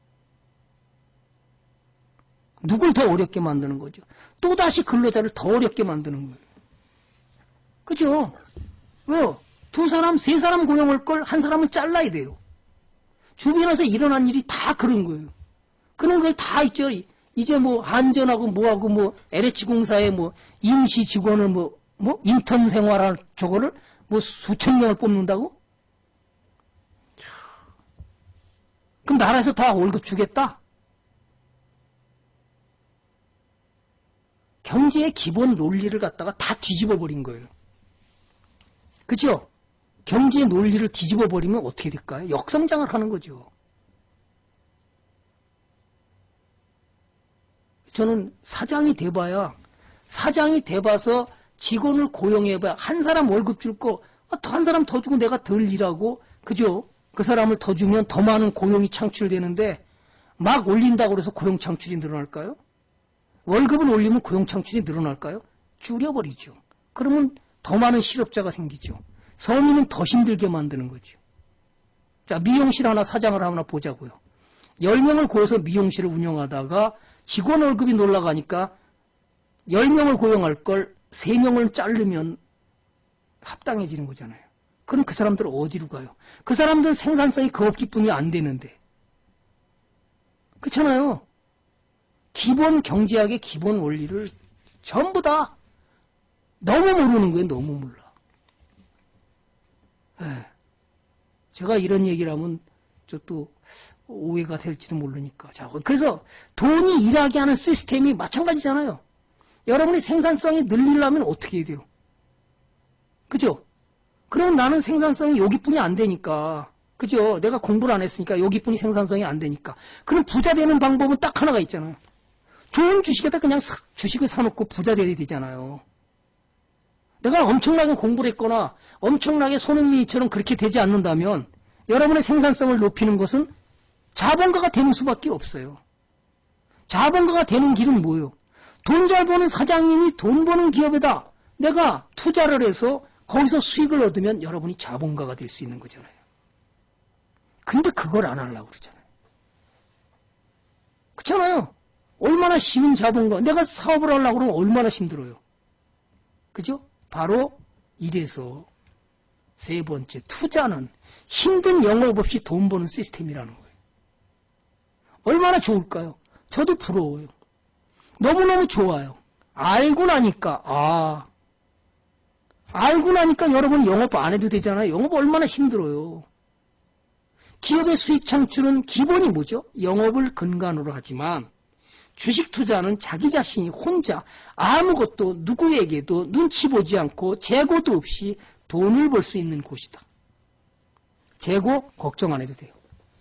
누굴 더 어렵게 만드는 거죠. 또다시 근로자를 더 어렵게 만드는 거예요. 그죠? 왜? 두 사람, 세 사람 고용할 걸 한 사람은 잘라야 돼요. 주변에서 일어난 일이 다 그런 거예요. 그런 걸 다 있죠. 이제 뭐 안전하고 뭐하고 뭐 엘에이치 공사에 뭐 임시 직원을 뭐, 뭐 인턴 생활할 저거를 뭐 수천 명을 뽑는다고? 그럼 나라에서 다 월급 주겠다? 경제의 기본 논리를 갖다가 다 뒤집어 버린 거예요. 그죠? 경제의 논리를 뒤집어 버리면 어떻게 될까요? 역성장을 하는 거죠. 저는 사장이 돼봐야, 사장이 돼봐서 직원을 고용해봐야 한 사람 월급 줄 거, 한 사람 더 주고 내가 덜 일하고, 그죠? 그 사람을 더 주면 더 많은 고용이 창출되는데, 막 올린다고 해서 고용 창출이 늘어날까요? 월급을 올리면 고용 창출이 늘어날까요? 줄여버리죠. 그러면 더 많은 실업자가 생기죠. 서민은 더 힘들게 만드는 거죠. 자, 미용실 하나 사장을 하나 보자고요. 열 명을 고여서 미용실을 운영하다가 직원 월급이 올라가니까 열 명을 고용할 걸 세 명을 자르면 합당해지는 거잖아요. 그럼 그 사람들은 어디로 가요? 그 사람들은 생산성이 그 없기뿐이 안 되는데. 그렇잖아요. 기본 경제학의 기본 원리를 전부 다 너무 모르는 거예요. 너무 몰라. 에. 제가 이런 얘기를 하면 저 또 오해가 될지도 모르니까. 자, 그래서 돈이 일하게 하는 시스템이 마찬가지잖아요. 여러분이 생산성이 늘리려면 어떻게 해야 돼요? 그죠? 그럼 나는 생산성이 여기뿐이 안 되니까. 그죠? 내가 공부를 안 했으니까 여기뿐이 생산성이 안 되니까. 그럼 부자 되는 방법은 딱 하나가 있잖아요. 좋은 주식에다 그냥 사, 주식을 사놓고 부자 되야 되잖아요. 내가 엄청나게 공부를 했거나 엄청나게 손흥민처럼 그렇게 되지 않는다면 여러분의 생산성을 높이는 것은 자본가가 되는 수밖에 없어요. 자본가가 되는 길은 뭐예요? 돈 잘 버는 사장님이 돈 버는 기업에다 내가 투자를 해서 거기서 수익을 얻으면 여러분이 자본가가 될 수 있는 거잖아요. 근데 그걸 안 하려고 그러잖아요. 그렇잖아요. 얼마나 쉬운 자본가. 내가 사업을 하려고 그러면 얼마나 힘들어요. 그죠? 바로 이래서 세 번째, 투자는 힘든 영업 없이 돈 버는 시스템이라는 거예요. 얼마나 좋을까요? 저도 부러워요. 너무너무 좋아요. 알고 나니까, 아, 알고 나니까 여러분 영업 안 해도 되잖아요. 영업 얼마나 힘들어요. 기업의 수익 창출은 기본이 뭐죠? 영업을 근간으로 하지만 주식 투자는 자기 자신이 혼자 아무것도 누구에게도 눈치 보지 않고 재고도 없이 돈을 벌 수 있는 곳이다. 재고 걱정 안 해도 돼요.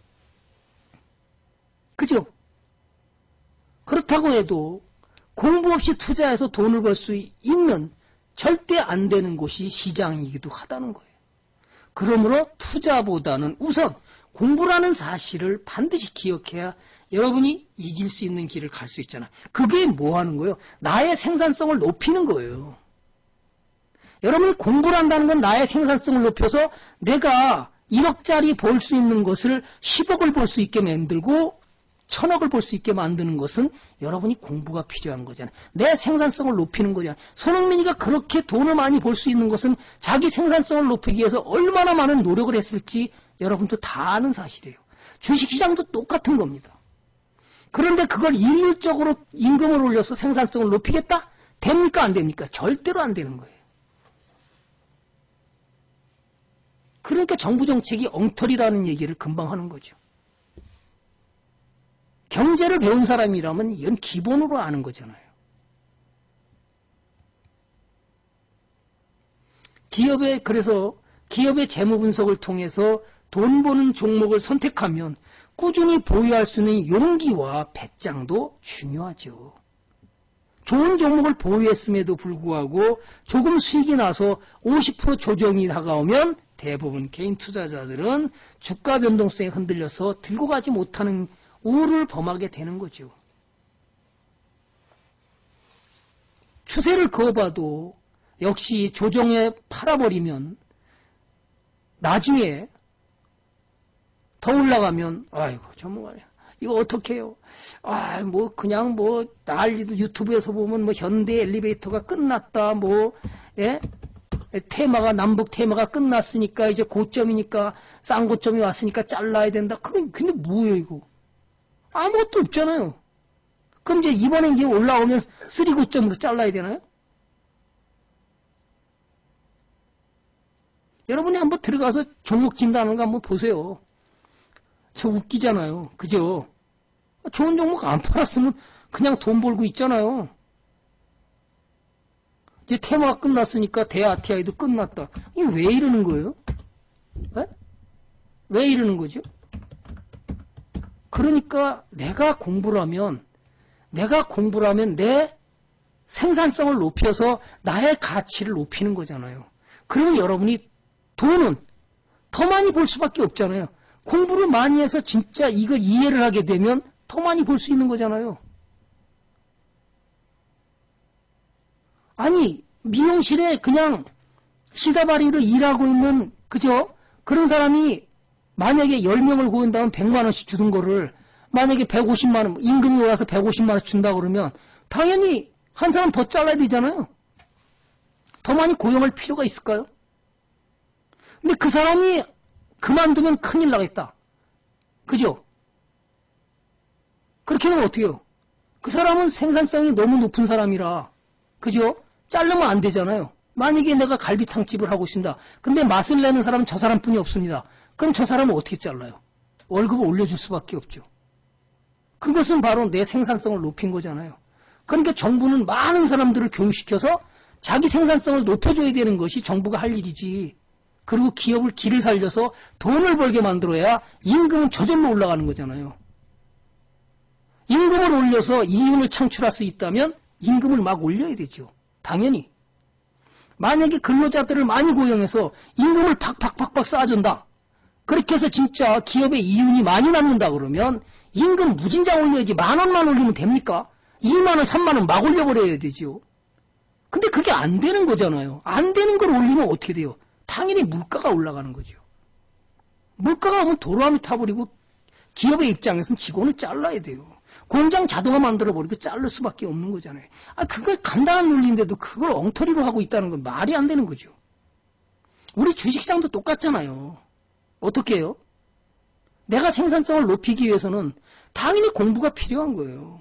그죠? 그렇다고 해도 공부 없이 투자해서 돈을 벌 수 있는 절대 안 되는 곳이 시장이기도 하다는 거예요. 그러므로 투자보다는 우선 공부라는 사실을 반드시 기억해야 여러분이 이길 수 있는 길을 갈 수 있잖아요. 그게 뭐 하는 거예요? 나의 생산성을 높이는 거예요. 여러분이 공부를 한다는 건 나의 생산성을 높여서 내가 일억짜리 벌 수 있는 것을 십억을 벌 수 있게 만들고 천억을 벌 수 있게 만드는 것은 여러분이 공부가 필요한 거잖아요. 내 생산성을 높이는 거잖아요. 손흥민이가 그렇게 돈을 많이 벌 수 있는 것은 자기 생산성을 높이기 위해서 얼마나 많은 노력을 했을지 여러분도 다 아는 사실이에요. 주식시장도 똑같은 겁니다. 그런데 그걸 일률적으로 임금을 올려서 생산성을 높이겠다? 됩니까? 안 됩니까? 절대로 안 되는 거예요. 그러니까 정부 정책이 엉터리라는 얘기를 금방 하는 거죠. 경제를 배운 사람이라면 이건 기본으로 아는 거잖아요. 기업의, 그래서 기업의 재무 분석을 통해서 돈 버는 종목을 선택하면 꾸준히 보유할 수 있는 용기와 배짱도 중요하죠. 좋은 종목을 보유했음에도 불구하고 조금 수익이 나서 오십 퍼센트 조정이 다가오면 대부분 개인 투자자들은 주가 변동성에 흔들려서 들고 가지 못하는 우를 범하게 되는 거죠. 추세를 그어봐도 역시 조정에 팔아버리면 나중에 더 올라가면 아이고 전문가님 이거 어떻게 해요? 아 뭐 그냥 뭐 난리도 유튜브에서 보면 뭐 현대 엘리베이터가 끝났다 뭐 예? 테마가 남북 테마가 끝났으니까 이제 고점이니까 싼 고점이 왔으니까 잘라야 된다. 그건 근데 뭐예요 이거? 아무것도 없잖아요. 그럼 이제 이번에 이제 올라오면 쓰리 고점으로 잘라야 되나요? 여러분이 한번 들어가서 종목 진단하는 거 한번 보세요. 저 웃기잖아요. 그죠? 좋은 종목 안 팔았으면 그냥 돈 벌고 있잖아요. 이제 테마가 끝났으니까 대아티아이도 끝났다. 이게 왜 이러는 거예요? 에? 왜 이러는 거죠? 그러니까 내가 공부를 하면 내가 공부를 하면 내 생산성을 높여서 나의 가치를 높이는 거잖아요. 그러면 여러분이 돈은 더 많이 벌 수밖에 없잖아요. 공부를 많이 해서 진짜 이걸 이해를 하게 되면 더 많이 벌 수 있는 거잖아요. 아니 미용실에 그냥 시다바리로 일하고 있는 그죠? 그런 사람이 만약에 열 명을 고운다면 백만 원씩 주던 거를 만약에 백오십만 원 임금이 올라서 백오십만 원씩 준다 그러면 당연히 한 사람 더 잘라야 되잖아요. 더 많이 고용할 필요가 있을까요? 근데 그 사람이 그만두면 큰일 나겠다. 그죠? 그렇게 하면 어떻게 해요? 그 사람은 생산성이 너무 높은 사람이라 그죠? 자르면 안 되잖아요. 만약에 내가 갈비탕집을 하고 있습니다. 근데 맛을 내는 사람은 저 사람뿐이 없습니다. 그럼 저 사람은 어떻게 잘라요? 월급을 올려줄 수밖에 없죠. 그것은 바로 내 생산성을 높인 거잖아요. 그러니까 정부는 많은 사람들을 교육시켜서 자기 생산성을 높여줘야 되는 것이 정부가 할 일이지. 그리고 기업을 길을 살려서 돈을 벌게 만들어야 임금은 저절로 올라가는 거잖아요. 임금을 올려서 이윤을 창출할 수 있다면 임금을 막 올려야 되죠. 당연히. 만약에 근로자들을 많이 고용해서 임금을 팍팍팍팍 쌓아준다. 그렇게 해서 진짜 기업의 이윤이 많이 남는다 그러면 임금 무진장 올려야지. 만 원만 올리면 됩니까? 이만 원, 삼만 원 막 올려버려야 되죠. 근데 그게 안 되는 거잖아요. 안 되는 걸 올리면 어떻게 돼요? 당연히 물가가 올라가는 거죠. 물가가 오면 도로함이 타버리고 기업의 입장에서는 직원을 잘라야 돼요. 공장 자동화 만들어버리고 자를 수밖에 없는 거잖아요. 아, 그거 간단한 논리인데도 그걸 엉터리로 하고 있다는 건 말이 안 되는 거죠. 우리 주식시장도 똑같잖아요. 어떻게 해요? 내가 생산성을 높이기 위해서는 당연히 공부가 필요한 거예요.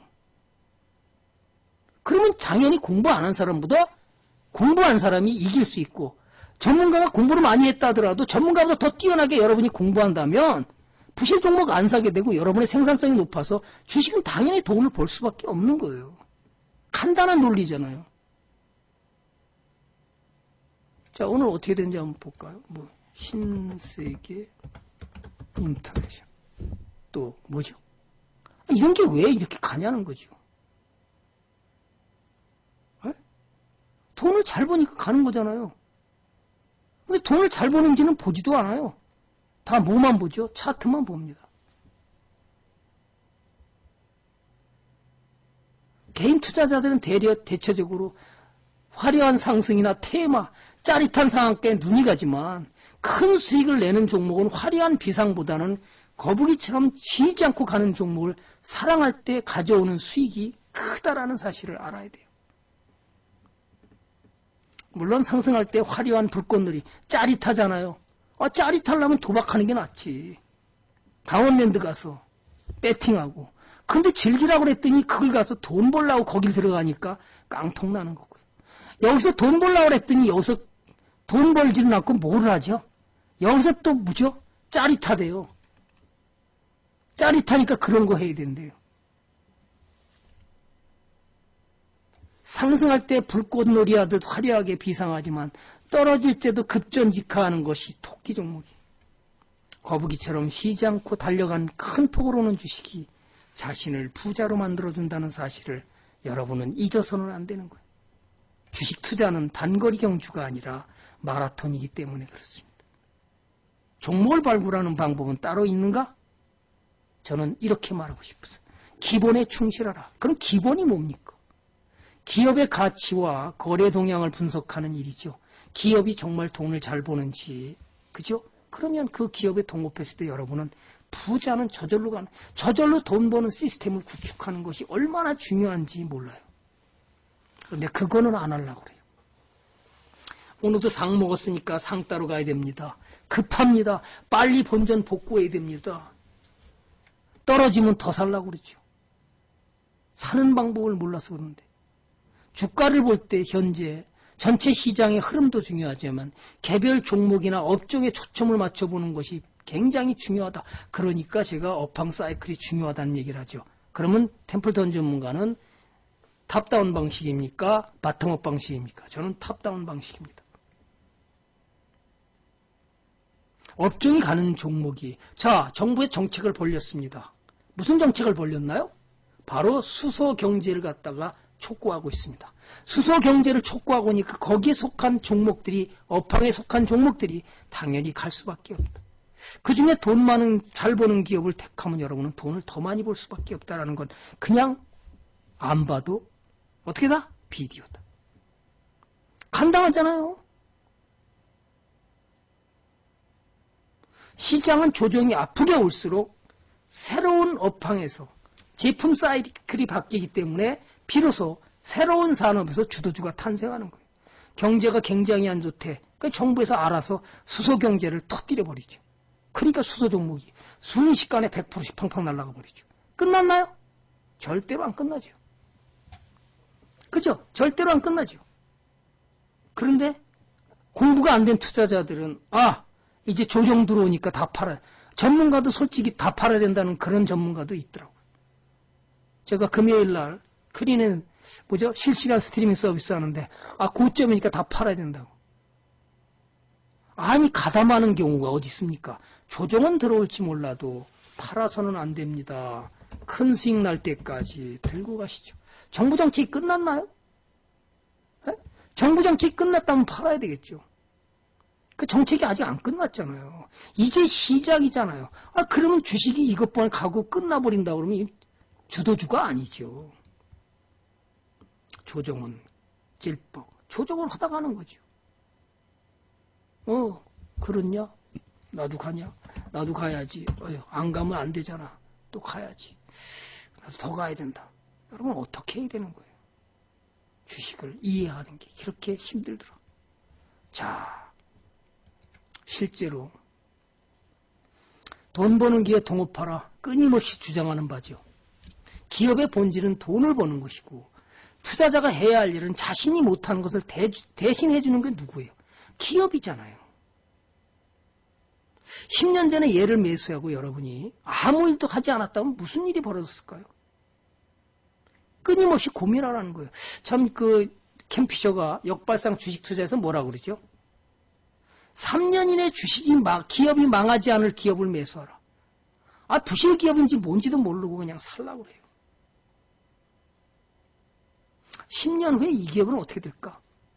그러면 당연히 공부 안 한 사람보다 공부한 사람이 이길 수 있고, 전문가가 공부를 많이 했다 하더라도 전문가보다 더 뛰어나게 여러분이 공부한다면 부실 종목 안 사게 되고 여러분의 생산성이 높아서 주식은 당연히 돈을 벌 수밖에 없는 거예요. 간단한 논리잖아요. 자, 오늘 어떻게 되는지 한번 볼까요? 뭐 신세계 인터내셔널 또 뭐죠? 이런 게 왜 이렇게 가냐는 거죠. 에? 돈을 잘 버니까 가는 거잖아요. 근데 돈을 잘 버는지는 보지도 않아요. 다 뭐만 보죠? 차트만 봅니다. 개인 투자자들은 대려, 대체적으로 화려한 상승이나 테마, 짜릿한 상황께 눈이 가지만 큰 수익을 내는 종목은 화려한 비상보다는 거북이처럼 쉬지 않고 가는 종목을 사랑할 때 가져오는 수익이 크다라는 사실을 알아야 돼요. 물론 상승할 때 화려한 불꽃놀이 짜릿하잖아요. 아, 짜릿하려면 도박하는 게 낫지. 강원랜드 가서 배팅하고. 근데 즐기라고 그랬더니 그걸 가서 돈 벌라고 거길 들어가니까 깡통 나는 거고요. 여기서 돈 벌라고 그랬더니 여기서 돈 벌지는 않고 뭘 하죠? 여기서 또 뭐죠? 짜릿하대요. 짜릿하니까 그런 거 해야 된대요. 상승할 때 불꽃놀이 하듯 화려하게 비상하지만 떨어질 때도 급전직하하는 것이 토끼 종목이. 거북이처럼 쉬지 않고 달려간 큰 폭으로 오는 주식이 자신을 부자로 만들어준다는 사실을 여러분은 잊어서는 안 되는 거예요. 주식 투자는 단거리 경주가 아니라 마라톤이기 때문에 그렇습니다. 종목을 발굴하는 방법은 따로 있는가? 저는 이렇게 말하고 싶어요. 기본에 충실하라. 그럼 기본이 뭡니까? 기업의 가치와 거래 동향을 분석하는 일이죠. 기업이 정말 돈을 잘 버는지, 그죠? 그러면 그 기업에 동업했을 때 여러분은 부자는 저절로 가는, 저절로 돈 버는 시스템을 구축하는 것이 얼마나 중요한지 몰라요. 그런데 그거는 안 하려고 그래요. 오늘도 상 먹었으니까 상 따러 가야 됩니다. 급합니다. 빨리 본전 복구해야 됩니다. 떨어지면 더 살라고 그러죠. 사는 방법을 몰라서 그러는데. 주가를 볼 때 현재 전체 시장의 흐름도 중요하지만 개별 종목이나 업종에 초점을 맞춰보는 것이 굉장히 중요하다. 그러니까 제가 업황 사이클이 중요하다는 얘기를 하죠. 그러면 템플턴 전문가는 탑다운 방식입니까? 바텀업 방식입니까? 저는 탑다운 방식입니다. 업종이 가는 종목이, 자, 정부의 정책을 벌렸습니다. 무슨 정책을 벌렸나요? 바로 수소 경제를 갖다가 촉구하고 있습니다. 수소 경제를 촉구하고 오니까 거기에 속한 종목들이, 업황에 속한 종목들이 당연히 갈 수밖에 없다. 그 중에 돈 많은, 잘 버는 기업을 택하면 여러분은 돈을 더 많이 벌 수밖에 없다는 건 그냥 안 봐도 어떻게다? 비디오다. 간단하잖아요. 시장은 조정이 아프게 올수록 새로운 업황에서 제품 사이클이 바뀌기 때문에 비로소 새로운 산업에서 주도주가 탄생하는 거예요. 경제가 굉장히 안 좋대. 그러니까 정부에서 알아서 수소 경제를 터뜨려 버리죠. 그러니까 수소 종목이 순식간에 백 퍼센트씩 팡팡 날아가 버리죠. 끝났나요? 절대로 안 끝나죠. 그죠? 절대로 안 끝나죠. 그런데 공부가 안 된 투자자들은 아, 이제 조정 들어오니까 다 팔아. 전문가도 솔직히 다 팔아야 된다는 그런 전문가도 있더라고요. 제가 금요일 날 크린은 뭐죠? 실시간 스트리밍 서비스 하는데 아 고점이니까 다 팔아야 된다고. 아니 가담하는 경우가 어디 있습니까? 조정은 들어올지 몰라도 팔아서는 안 됩니다. 큰 수익 날 때까지 들고 가시죠. 정부 정책이 끝났나요? 에? 정부 정책이 끝났다면 팔아야 되겠죠. 그 정책이 아직 안 끝났잖아요. 이제 시작이잖아요. 아 그러면 주식이 이것만 가고 끝나버린다 그러면 주도주가 아니죠. 조정은 찔뻑 조정을 하다 가는 거죠. 어 그렇냐? 나도 가냐? 나도 가야지. 어휴, 안 가면 안 되잖아. 또 가야지. 나도 더 가야 된다. 여러분 어떻게 해야 되는 거예요? 주식을 이해하는 게 이렇게 힘들더라. 자, 실제로 돈 버는 기회 동업하라 끊임없이 주장하는 바죠. 기업의 본질은 돈을 버는 것이고 투자자가 해야 할 일은 자신이 못하는 것을 대, 대신 해주는 게 누구예요? 기업이잖아요. 십 년 전에 얘를 매수하고 여러분이 아무 일도 하지 않았다면 무슨 일이 벌어졌을까요? 끊임없이 고민하라는 거예요. 참 그 캠피셔가 역발상 주식 투자에서 뭐라고 그러죠? 삼 년 이내 주식이 막 기업이 망하지 않을 기업을 매수하라. 아 부실 기업인지 뭔지도 모르고 그냥 살라고 그래요. 십 년 후에 이 기업은 어떻게 될까?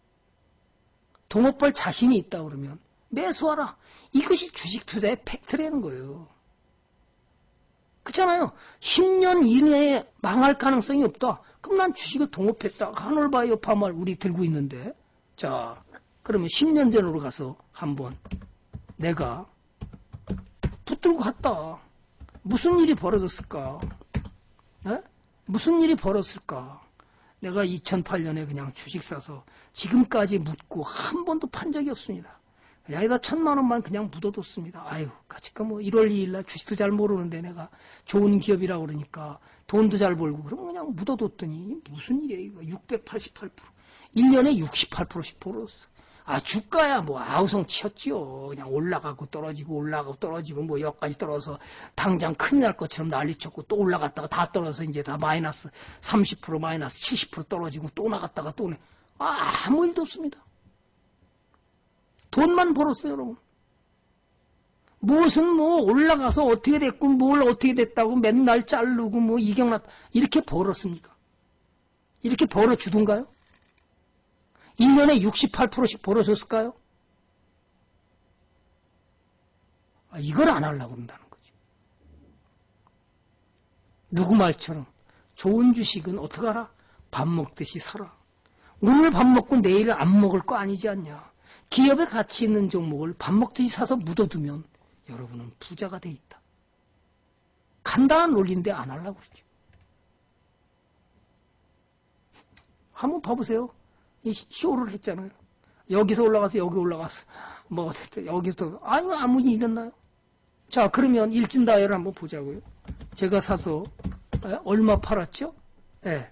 동업할 자신이 있다 그러면 매수하라. 이것이 주식 투자의 팩트라는 거예요. 그렇잖아요. 십 년 이내에 망할 가능성이 없다. 그럼 난 주식을 동업했다. 한올바이오 파말 우리 들고 있는데. 자, 그러면 십 년 전으로 가서 한번 내가 붙들고 갔다. 무슨 일이 벌어졌을까? 에? 무슨 일이 벌었을까? 내가 이천팔 년에 그냥 주식 사서 지금까지 묻고 한 번도 판 적이 없습니다. 여기다 천만 원만 그냥 묻어뒀습니다. 아유, 가치가 뭐 일월 이일 날 주식도 잘 모르는데 내가 좋은 기업이라고 그러니까 돈도 잘 벌고 그러면 그냥 묻어뒀더니 무슨 일이에요, 이거. 육백팔십팔 퍼센트. 일 년에 육십팔 퍼센트씩 벌었어. 아, 주가야 뭐 아우성 치였지요. 그냥 올라가고 떨어지고 올라가고 떨어지고 뭐 여기까지 떨어져서 당장 큰일 날 것처럼 난리쳤고 또 올라갔다가 다 떨어져서 이제 다 마이너스 삼십 퍼센트 마이너스 칠십 퍼센트 떨어지고 또 나갔다가 또 내. 아, 아무 일도 없습니다. 돈만 벌었어요, 여러분. 무엇은 뭐 올라가서 어떻게 됐고 뭘 어떻게 됐다고 맨날 자르고 뭐 이경락 이렇게 벌었습니까? 이렇게 벌어주던가요? 일 년에 육십팔 퍼센트씩 벌어졌을까요? 아, 이걸 안 하려고 한다는 거죠. 누구 말처럼 좋은 주식은 어떻게 하라? 밥 먹듯이 살아. 오늘 밥 먹고 내일 안 먹을 거 아니지 않냐. 기업에 가치 있는 종목을 밥 먹듯이 사서 묻어두면 여러분은 부자가 돼 있다. 간단한 논리인데 안 하려고 그러죠. 한번 봐보세요. 이 쇼를 했잖아요. 여기서 올라가서 여기 올라가서 뭐 여기서 아니 아무 일이 일어나요. 자 그러면 일진다이얼을 한번 보자고요. 제가 사서 에? 얼마 팔았죠? 예.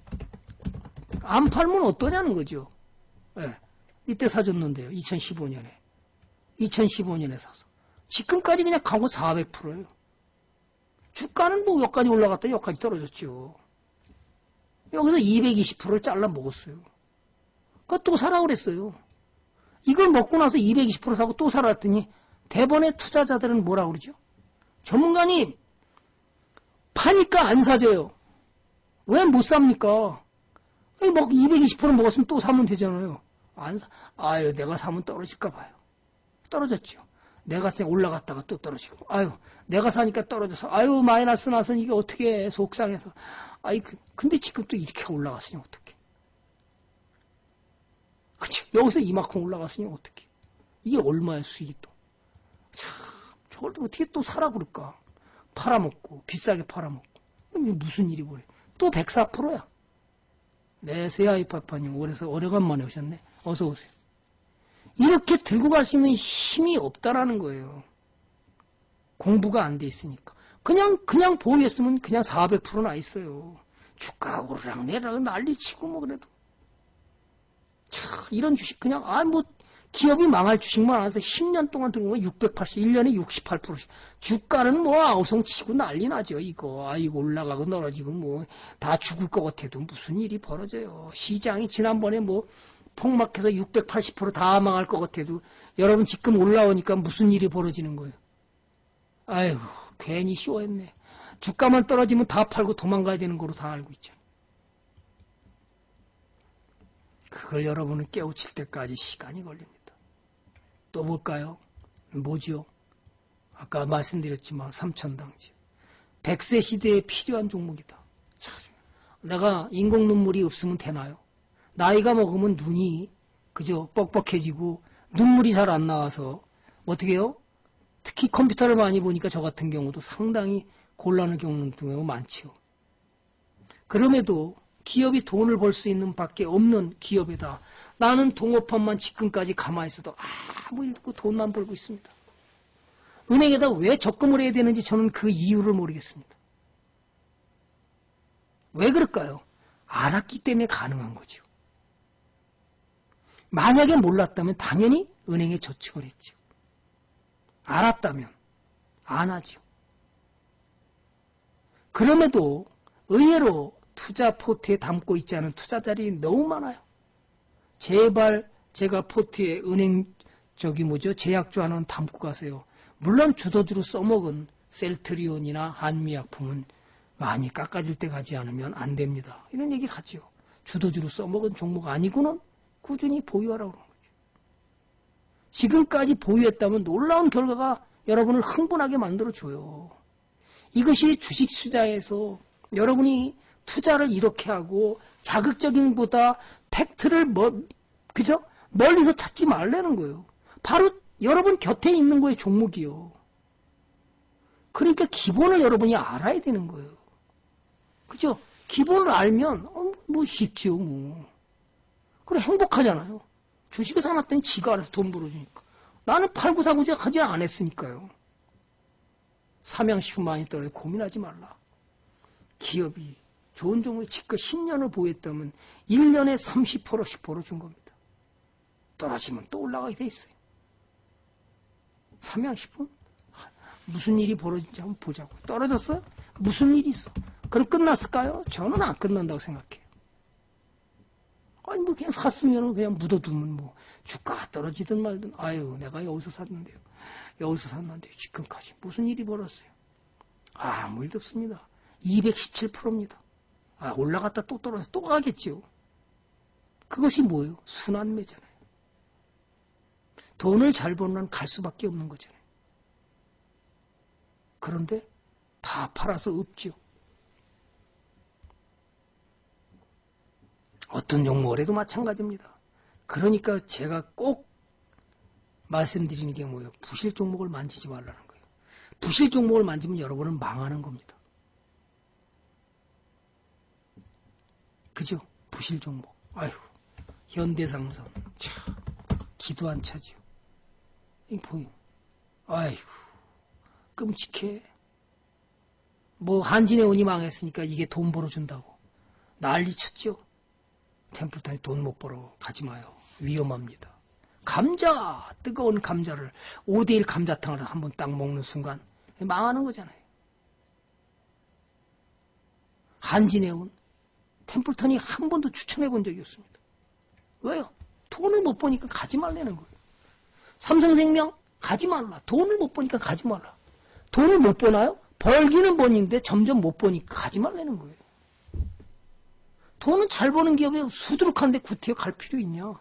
안 팔면 어떠냐는 거죠. 예. 이때 사줬는데요. 이천십오 년에. 이천십오 년에 사서. 지금까지 그냥 가고 사백 퍼센트예요. 주가는 뭐 여기까지 올라갔다 여기까지 떨어졌죠. 여기서 이백이십 퍼센트를 잘라 먹었어요. 그러니까 또 사라 그랬어요. 이걸 먹고 나서 이백이십 퍼센트 사고 또 사라 했더니 대번의 투자자들은 뭐라 그러죠? 전문가님 파니까 안 사줘요. 왜 못 삽니까? 뭐 이백이십 퍼센트 먹었으면 또 사면 되잖아요. 안 사. 아유 내가 사면 떨어질까 봐요. 떨어졌죠. 내가 올라갔다가 또 떨어지고. 아유 내가 사니까 떨어져서 아유 마이너스 나서 이게 어떻게 해 속상해서. 아이 그, 근데 지금 또 이렇게 올라갔으니 어떡해. 그쵸. 여기서 이만큼 올라갔으니 어떡해. 이게 얼마의 수익이 또. 참 저걸 어떻게 또 사라 그럴까. 팔아먹고 비싸게 팔아먹고. 무슨 일이 그래. 또 백사 퍼센트야. 네, 세아이파파님 오래서 오래간만에 오셨네. 어서 오세요. 이렇게 들고 갈 수 있는 힘이 없다라는 거예요. 공부가 안 돼 있으니까. 그냥 그냥 보유했으면 그냥 사백 퍼센트 나 있어요. 주가 오르락 내리락 난리치고 뭐 그래도. 참 이런 주식 그냥 아 뭐 기업이 망할 주식만 알아서 십 년 동안 들어오면 육백팔십, 일 년에 육십팔 퍼센트. 주가는 뭐 아우성 치고 난리 나죠, 이거. 아, 이거 올라가고 떨어지고 뭐 다 죽을 것 같아도 무슨 일이 벌어져요. 시장이 지난번에 뭐 폭락해서 육백팔십 퍼센트 다 망할 것 같아도 여러분 지금 올라오니까 무슨 일이 벌어지는 거예요. 아이고, 괜히 쇼했네. 주가만 떨어지면 다 팔고 도망가야 되는 거로 다 알고 있잖아요. 그걸 여러분은 깨우칠 때까지 시간이 걸립니다. 또 볼까요? 뭐죠? 아까 말씀드렸지만 삼천당지. 백 세 시대에 필요한 종목이다. 내가 인공 눈물이 없으면 되나요? 나이가 먹으면 눈이 그죠? 뻑뻑해지고 눈물이 잘 안 나와서 어떻게 해요? 특히 컴퓨터를 많이 보니까 저 같은 경우도 상당히 곤란을 겪는 경우가 많지요. 그럼에도 기업이 돈을 벌 수 있는 밖에 없는 기업에다 나는 동업원만 지금까지 가만히 있어도 아무 일 없고 돈만 벌고 있습니다. 은행에다 왜 적금을 해야 되는지 저는 그 이유를 모르겠습니다. 왜 그럴까요? 알았기 때문에 가능한 거죠. 만약에 몰랐다면 당연히 은행에 저축을 했죠. 알았다면 안 하죠. 그럼에도 의외로 투자 포트에 담고 있지 않은 투자자들이 너무 많아요. 제발 제가 포트에 은행 저기 뭐죠 제약주 하나는 담고 가세요. 물론 주도주로 써먹은 셀트리온이나 한미약품은 많이 깎아줄 때 가지 않으면 안 됩니다. 이런 얘기를 하죠. 주도주로 써먹은 종목 아니고는 꾸준히 보유하라고 그러는 거죠. 지금까지 보유했다면 놀라운 결과가 여러분을 흥분하게 만들어줘요. 이것이 주식시장에서 여러분이 투자를 이렇게 하고 자극적인 보다 팩트를 뭐, 그죠? 멀리서 찾지 말라는 거예요. 바로 여러분 곁에 있는 거예요, 종목이요. 그러니까 기본을 여러분이 알아야 되는 거예요. 그죠? 기본을 알면 어, 뭐 쉽지요, 뭐. 그래 행복하잖아요. 주식을 사놨더니 지가 알아서 돈 벌어주니까. 나는 팔고 사고 하지 안 했으니까요. 삼양식품 많이 떨어져 고민하지 말라. 기업이 좋은 종목에 지껏 십 년을 보유했다면 일 년에 삼십 퍼센트, 십 퍼센트 준 겁니다. 떨어지면 또 올라가게 돼 있어요. 삼양식품? 무슨 일이 벌어진지 한번 보자고. 떨어졌어요? 무슨 일이 있어? 그럼 끝났을까요? 저는 안 끝난다고 생각해요. 아니 뭐 그냥 샀으면 그냥 묻어두면 뭐 주가가 떨어지든 말든 아유 내가 여기서 샀는데요. 여기서 샀는데요. 지금까지 무슨 일이 벌었어요? 아무 일도 없습니다. 이백십칠 퍼센트입니다. 아, 올라갔다 또 떨어져서 또 가겠지요. 그것이 뭐예요? 순환매잖아요. 돈을 잘 버는 갈 수밖에 없는 거잖아요. 그런데 다 팔아서 없죠. 어떤 종목을 해도 마찬가지입니다. 그러니까 제가 꼭 말씀드리는 게 뭐예요? 부실 종목을 만지지 말라는 거예요. 부실 종목을 만지면 여러분은 망하는 겁니다. 그죠? 부실 종목. 아이고, 현대상선. 참, 기도 안 차죠. 이 보여. 아이고, 끔찍해. 뭐, 한진해운이 망했으니까 이게 돈 벌어준다고. 난리 쳤죠? 템플턴이 돈 못 벌어 가지 마요. 위험합니다. 감자! 뜨거운 감자를 오 대 일 감자탕을 한번 딱 먹는 순간 망하는 거잖아요. 한진해운 템플턴이 한 번도 추천해 본 적이 없습니다. 왜요? 돈을 못 버니까 가지 말라는 거예요. 삼성생명 가지 말라. 돈을 못 버니까 가지 말라. 돈을 못 버나요? 벌기는 버는데 점점 못 버니까 가지 말라는 거예요. 돈은 잘 버는 기업에 수두룩한데 구태여 갈 필요 있냐?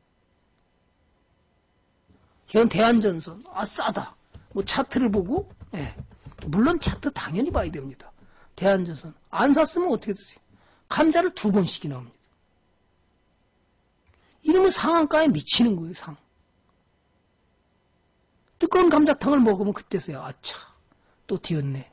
현 대한전선 아 싸다. 뭐 차트를 보고 예. 물론 차트 당연히 봐야 됩니다. 대한전선 안 샀으면 어떻게 되세요? 감자를 두 번씩이나 합니다. 이러면 상한가에 미치는 거예요. 상. 뜨거운 감자탕을 먹으면 그때서야 아차 또 뒤었네.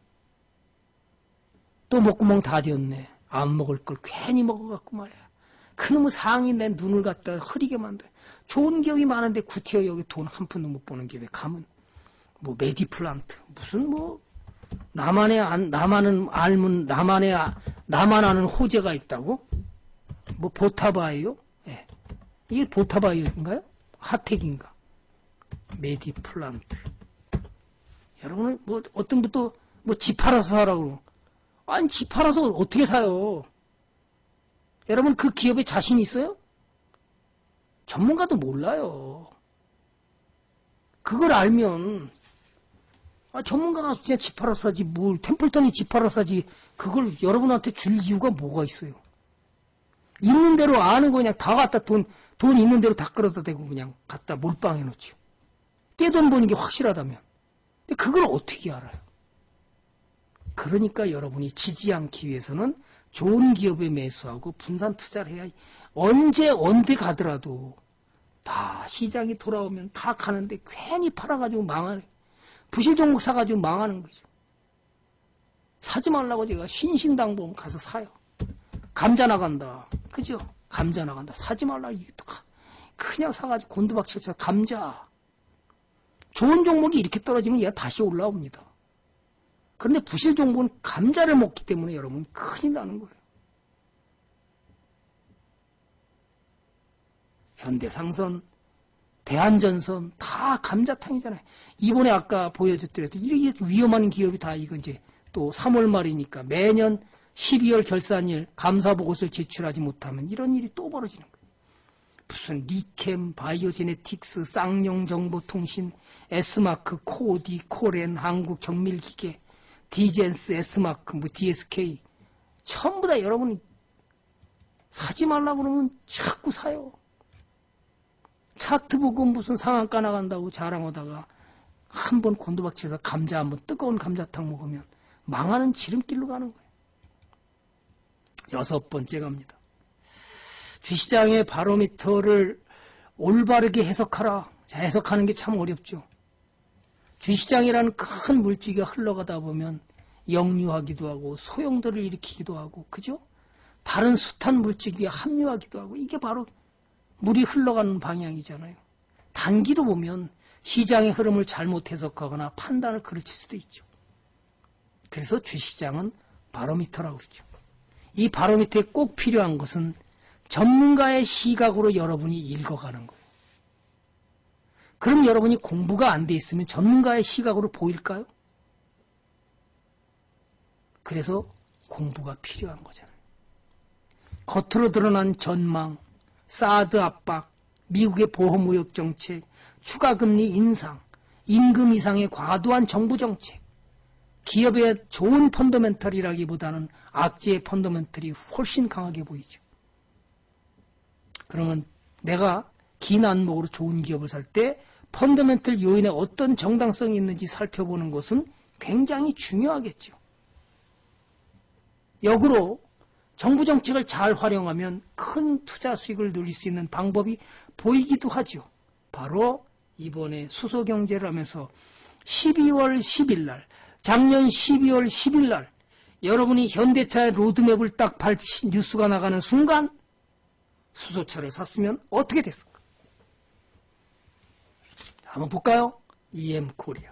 또 목구멍 다 뒤었네. 안 먹을 걸 괜히 먹어갖고 말이야. 그놈의 상이 내 눈을 갖다 흐리게 만들어. 좋은 기업이 많은데 구태여 여기 돈 한 푼도 못 버는 기업에 가면 뭐 메디플란트 무슨 뭐 나만의 안, 나만은 알면 나만의 나만 아는 호재가 있다고? 뭐 보타바이오? 예. 이게 보타바이오인가요? 하텍인가? 메디플란트. 여러분은 뭐 어떤 분도 뭐 집 팔아서 사라고 그러고. 아니 집 팔아서 어떻게 사요? 여러분 그 기업에 자신 있어요? 전문가도 몰라요. 그걸 알면 아, 전문가가 그냥 집 팔아서 사지 뭘 템플턴이 집 팔아서 사지 그걸 여러분한테 줄 이유가 뭐가 있어요? 있는 대로 아는 거 그냥 다 갖다 돈, 돈 있는 대로 다 끌어다 대고 그냥 갖다 몰빵해 놓죠. 떼돈 버는 게 확실하다면. 근데 그걸 어떻게 알아요? 그러니까 여러분이 지지 않기 위해서는 좋은 기업에 매수하고 분산 투자를 해야 언제 언제 가더라도 다 시장이 돌아오면 다 가는데 괜히 팔아가지고 망하는 부실 종목 사가지고 망하는 거죠. 사지 말라고 제가 신신당부하면 가서 사요. 감자 나간다. 그죠? 감자 나간다. 사지 말라. 이게 또 그냥 사가지고 곤두박질쳐 감자. 좋은 종목이 이렇게 떨어지면 얘가 다시 올라옵니다. 그런데 부실 종목은 감자를 먹기 때문에 여러분 큰일 나는 거예요. 현대상선, 대한전선 다 감자탕이잖아요. 이번에 아까 보여줬더라도 이렇게 위험한 기업이 다 이거 이제 또 삼월 말이니까 매년 십이월 결산일 감사보고서를 제출하지 못하면 이런 일이 또 벌어지는 거예요. 무슨 리캠, 바이오제네틱스, 쌍용정보통신, S마크, 코디, 코렌, 한국정밀기계, 디젠스, S마크, 뭐 디에스케이 전부 다 여러분이 사지 말라고 그러면 자꾸 사요. 차트 보고 무슨 상한가 나간다고 자랑하다가 한 번 곤두박질해서 감자 한번 뜨거운 감자탕 먹으면 망하는 지름길로 가는 거예요. 여섯 번째 갑니다. 주시장의 바로미터를 올바르게 해석하라. 자, 해석하는 게 참 어렵죠. 주시장이라는 큰 물줄기가 흘러가다 보면 역류하기도 하고 소용돌이를 일으키기도 하고 그죠? 다른 숱한 물줄기가 합류하기도 하고 이게 바로 물이 흘러가는 방향이잖아요. 단기로 보면 시장의 흐름을 잘못 해석하거나 판단을 그르칠 수도 있죠. 그래서 주시장은 바로미터라고 그러죠. 이 바로미터에 꼭 필요한 것은 전문가의 시각으로 여러분이 읽어가는 거예요. 그럼 여러분이 공부가 안 돼 있으면 전문가의 시각으로 보일까요? 그래서 공부가 필요한 거잖아요. 겉으로 드러난 전망, 사드 압박, 미국의 보호무역 정책, 추가금리 인상, 임금 이상의 과도한 정부 정책, 기업의 좋은 펀더멘털이라기보다는 악재의 펀더멘털이 훨씬 강하게 보이죠. 그러면 내가 긴 안목으로 좋은 기업을 살 때 펀더멘털 요인에 어떤 정당성이 있는지 살펴보는 것은 굉장히 중요하겠죠. 역으로 정부 정책을 잘 활용하면 큰 투자 수익을 누릴 수 있는 방법이 보이기도 하죠. 바로 이번에 수소경제를 하면서 십이월 십일 날, 작년 십이월 십일 날 여러분이 현대차의 로드맵을 딱 발 뉴스가 나가는 순간 수소차를 샀으면 어떻게 됐을까? 한번 볼까요? 이엠코리아.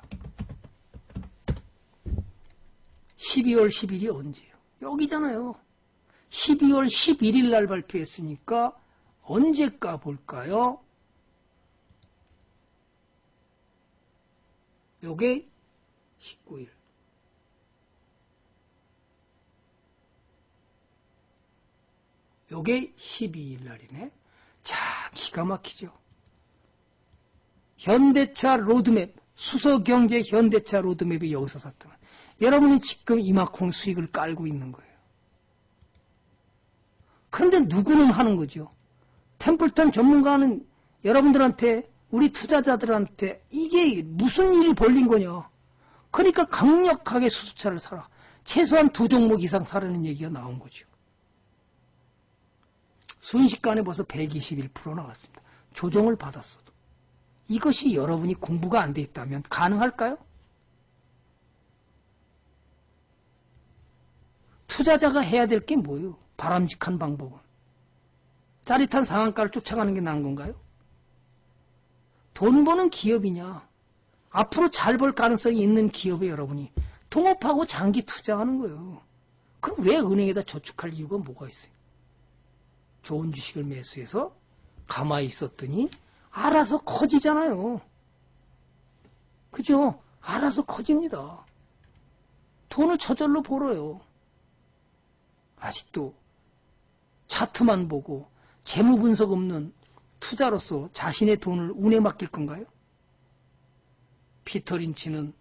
십이월 십일이 언제예요? 여기잖아요. 십이월 십일일 날 발표했으니까 언제까 볼까요? 요게 십구일. 요게 십이일 날이네. 자, 기가 막히죠. 현대차 로드맵, 수소경제 현대차 로드맵이 여기서 샀더만 여러분이 지금 이만큼 수익을 깔고 있는 거예요. 그런데 누구는 하는 거죠. 템플턴 전문가는 여러분들한테 우리 투자자들한테 이게 무슨 일이 벌린 거냐. 그러니까 강력하게 수소차를 사라. 최소한 두 종목 이상 사라는 얘기가 나온 거죠. 순식간에 벌써 백이십일 퍼센트 나왔습니다. 조정을 받았어도. 이것이 여러분이 공부가 안 돼 있다면 가능할까요? 투자자가 해야 될 게 뭐예요? 바람직한 방법은. 짜릿한 상한가를 쫓아가는 게 나은 건가요? 돈 버는 기업이냐? 앞으로 잘 벌 가능성이 있는 기업에 여러분이 통업하고 장기 투자하는 거예요. 그럼 왜 은행에다 저축할 이유가 뭐가 있어요? 좋은 주식을 매수해서 가만히 있었더니 알아서 커지잖아요. 그죠? 알아서 커집니다. 돈을 저절로 벌어요. 아직도 차트만 보고 재무 분석 없는 투자로서 자신의 돈을 운에 맡길 건가요? 피터 린치는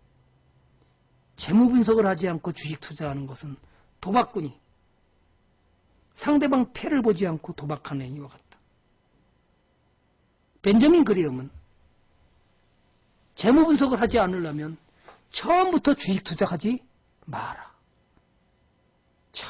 재무 분석을 하지 않고 주식 투자하는 것은 도박꾼이 상대방 패를 보지 않고 도박하는 이와 같다. 벤저민 그레엄은 재무 분석을 하지 않으려면 처음부터 주식 투자하지 마라. 차.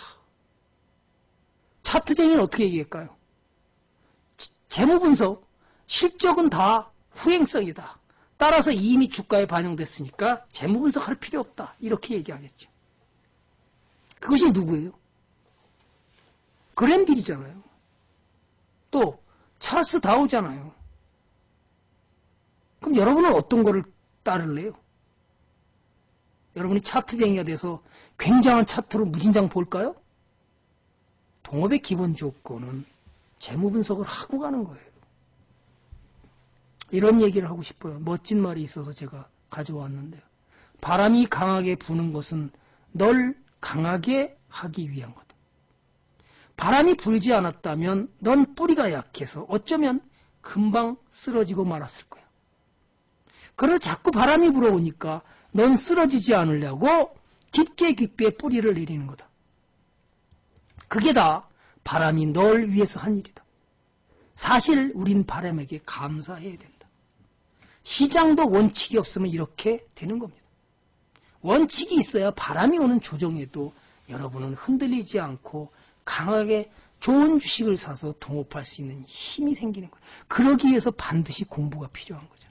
차트쟁이는 어떻게 얘기할까요? 재무 분석, 실적은 다 후행성이다. 따라서 이미 주가에 반영됐으니까 재무 분석할 필요 없다. 이렇게 얘기하겠죠. 그것이 누구예요? 그랜빌이잖아요. 또 찰스 다우잖아요. 그럼 여러분은 어떤 거를 따를래요? 여러분이 차트쟁이가 돼서 굉장한 차트로 무진장 볼까요? 동업의 기본 조건은 재무 분석을 하고 가는 거예요. 이런 얘기를 하고 싶어요. 멋진 말이 있어서 제가 가져왔는데요. 바람이 강하게 부는 것은 널 강하게 하기 위한 거다. 바람이 불지 않았다면 넌 뿌리가 약해서 어쩌면 금방 쓰러지고 말았을 거야. 그래서 자꾸 바람이 불어오니까 넌 쓰러지지 않으려고 깊게 깊게 뿌리를 내리는 거다. 그게 다 바람이 널 위해서 한 일이다. 사실 우린 바람에게 감사해야 된다. 시장도 원칙이 없으면 이렇게 되는 겁니다. 원칙이 있어야 바람이 오는 조정에도 여러분은 흔들리지 않고 강하게 좋은 주식을 사서 동업할 수 있는 힘이 생기는 거예요. 그러기 위해서 반드시 공부가 필요한 거죠.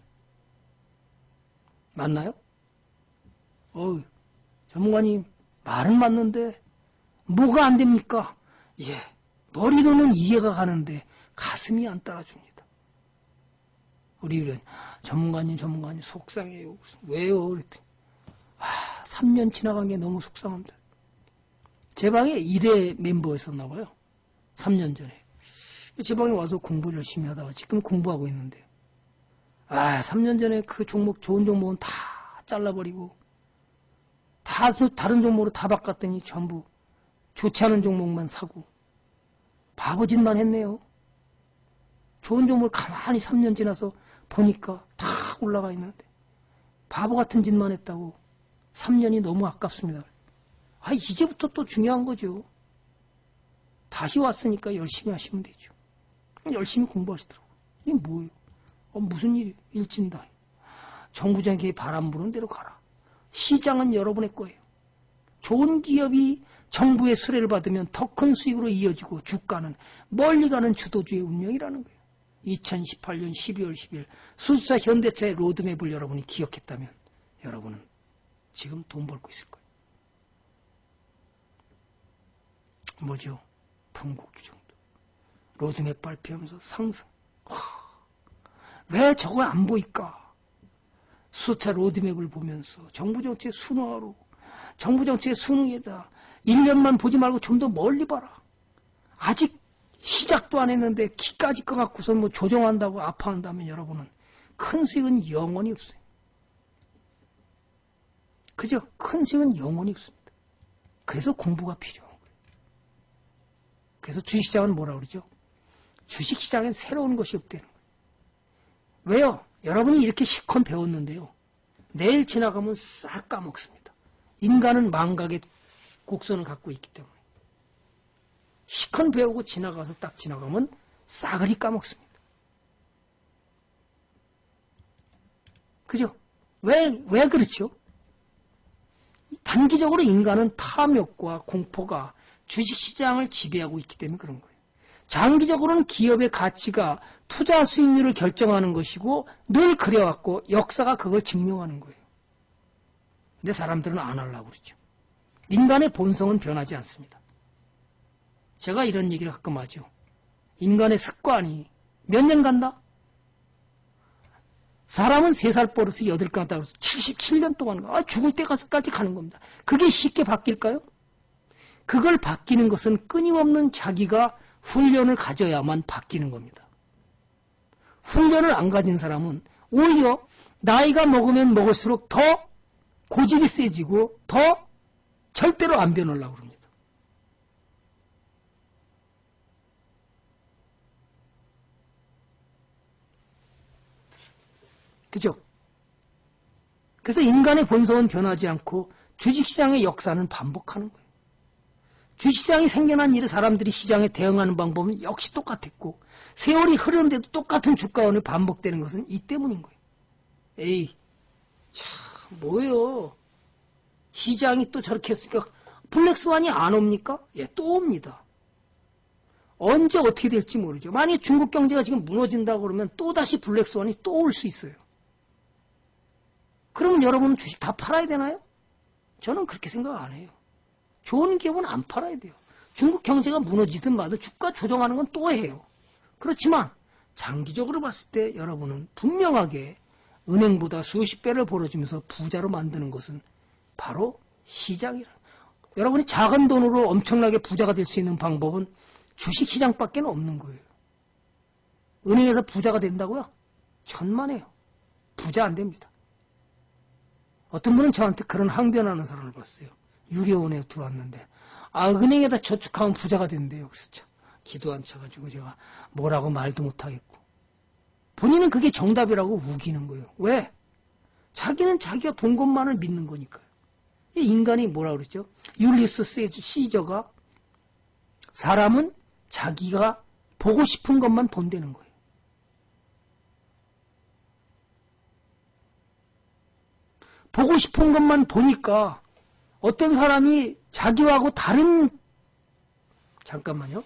맞나요? 어우, 전문가님, 말은 맞는데 뭐가 안 됩니까? 예, 머리로는 이해가 가는데 가슴이 안 따라줍니다. 우리 이런 전문가님, 전문가님 속상해요. 왜요? 그랬더니 아, 삼 년 지나간 게 너무 속상합니다. 제 방에 일 회 멤버였었나 봐요. 삼 년 전에. 제 방에 와서 공부를 열심히 하다가 지금 공부하고 있는데 아, 삼 년 전에 그 종목, 좋은 종목은 다 잘라버리고 다 다른 종목으로 다 바꿨더니 전부 좋지 않은 종목만 사고 바보짓만 했네요. 좋은 종목을 가만히 삼 년 지나서 보니까 다 올라가 있는데 바보 같은 짓만 했다고 삼 년이 너무 아깝습니다. 아, 이제부터 또 중요한 거죠. 다시 왔으니까 열심히 하시면 되죠. 열심히 공부하시더라고요. 이게 뭐예요? 어, 무슨 일이 일진다. 정부장에게 바람 부는 대로 가라. 시장은 여러분의 거예요. 좋은 기업이 정부의 수혜를 받으면 더 큰 수익으로 이어지고 주가는 멀리 가는 주도주의 운명이라는 거예요. 이천십팔 년 십이월 십일 수소차 현대차의 로드맵을 여러분이 기억했다면 여러분은 지금 돈 벌고 있을 거예요. 뭐죠? 풍국주정도. 로드맵 발표하면서 상승. 와, 왜 저거 안 보일까? 수소차 로드맵을 보면서 정부 정책 순화로 정부 정책의 수능에다 일 년만 보지 말고 좀 더 멀리 봐라. 아직 시작도 안 했는데 기까지 꺼갖고서 뭐 조정한다고 아파한다면 여러분은 큰 수익은 영원히 없어요. 그죠? 큰 수익은 영원히 없습니다. 그래서 공부가 필요한 거예요. 그래서 주식시장은 뭐라 그러죠? 주식시장엔 새로운 것이 없다는 거예요. 왜요? 여러분이 이렇게 실컷 배웠는데요. 내일 지나가면 싹 까먹습니다. 인간은 망각의 곡선을 갖고 있기 때문에. 실컷 배우고 지나가서 딱 지나가면 싸그리 까먹습니다. 그죠? 왜, 왜 그렇죠? 단기적으로 인간은 탐욕과 공포가 주식시장을 지배하고 있기 때문에 그런 거예요. 장기적으로는 기업의 가치가 투자 수익률을 결정하는 것이고 늘 그래왔고 역사가 그걸 증명하는 거예요. 근데 사람들은 안 하려고 그러죠. 인간의 본성은 변하지 않습니다. 제가 이런 얘기를 가끔 하죠. 인간의 습관이 몇 년 간다? 사람은 세 살 버릇이 여덟 개 간다고 해서 칠십칠 년 동안 가. 아, 죽을 때까지 가는 겁니다. 그게 쉽게 바뀔까요? 그걸 바뀌는 것은 끊임없는 자기가 훈련을 가져야만 바뀌는 겁니다. 훈련을 안 가진 사람은 오히려 나이가 먹으면 먹을수록 더 고집이 세지고 더 절대로 안 변하려고 그럽니다. 그죠? 그래서 인간의 본성은 변하지 않고 주식시장의 역사는 반복하는 거예요. 주식시장이 생겨난 일에 사람들이 시장에 대응하는 방법은 역시 똑같았고 세월이 흐르는데도 똑같은 주가원이 반복되는 것은 이 때문인 거예요. 에이, 참 뭐예요. 시장이 또 저렇게 했으니까 블랙스완이 안 옵니까? 예, 또 옵니다. 언제 어떻게 될지 모르죠. 만약에 중국 경제가 지금 무너진다고 그러면 또다시 블랙스완이 또 올 수 있어요. 그러면 여러분은 주식 다 팔아야 되나요? 저는 그렇게 생각 안 해요. 좋은 기업은 안 팔아야 돼요. 중국 경제가 무너지든 마든 주가 조정하는 건 또 해요. 그렇지만 장기적으로 봤을 때 여러분은 분명하게 은행보다 수십 배를 벌어주면서 부자로 만드는 것은 바로 시장이라. 여러분이 작은 돈으로 엄청나게 부자가 될 수 있는 방법은 주식시장밖에 없는 거예요. 은행에서 부자가 된다고요? 천만에요. 부자 안 됩니다. 어떤 분은 저한테 그런 항변하는 사람을 봤어요. 유료원에 들어왔는데 아 은행에다 저축하면 부자가 된대요. 그래서 참 기도 안 차가지고 제가 뭐라고 말도 못하겠고 본인은 그게 정답이라고 우기는 거예요. 왜? 자기는 자기가 본 것만을 믿는 거니까요. 인간이 뭐라 그랬죠? 율리스 시저가 사람은 자기가 보고 싶은 것만 본다는 거예요. 보고 싶은 것만 보니까 어떤 사람이 자기하고 다른 잠깐만요.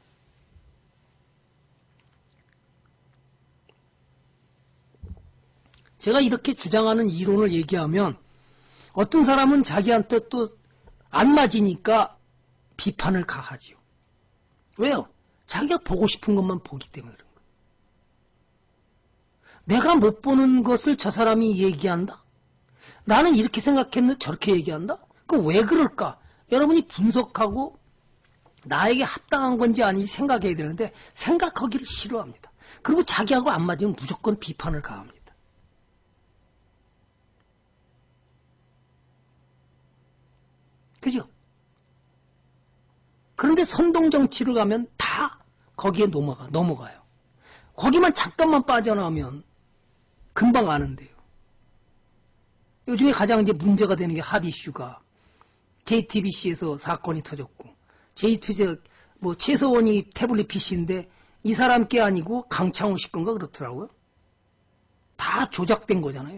제가 이렇게 주장하는 이론을 얘기하면 어떤 사람은 자기한테 또 안 맞으니까 비판을 가하지요. 왜요? 자기가 보고 싶은 것만 보기 때문에 그런 거예요. 내가 못 보는 것을 저 사람이 얘기한다? 나는 이렇게 생각했는데 저렇게 얘기한다? 그럼 왜 그럴까? 여러분이 분석하고 나에게 합당한 건지 아닌지 생각해야 되는데 생각하기를 싫어합니다. 그리고 자기하고 안 맞으면 무조건 비판을 가합니다. 그죠? 그런데 선동정치를 가면 다 거기에 넘어가, 넘어가요. 거기만 잠깐만 빠져나오면 금방 아는데요. 요즘에 가장 이제 문제가 되는 게 핫 이슈가 제이티비씨에서 사건이 터졌고, 제이티비씨, 뭐, 최서원이 태블릿 피씨인데, 이 사람 게 아니고 강창호 씨 건가 그렇더라고요. 다 조작된 거잖아요.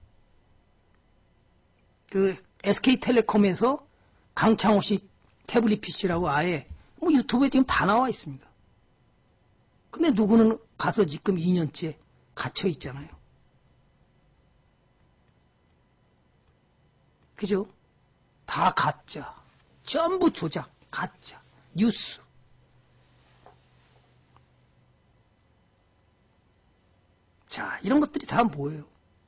그, 에스케이텔레콤에서 강창호 씨 태블릿 피씨라고 아예, 뭐 유튜브에 지금 다 나와 있습니다. 근데 누구는 가서 지금 이 년째 갇혀 있잖아요. 그죠? 다 가짜. 전부 조작, 가짜, 뉴스. 자, 이런 것들이 다 뭐예요?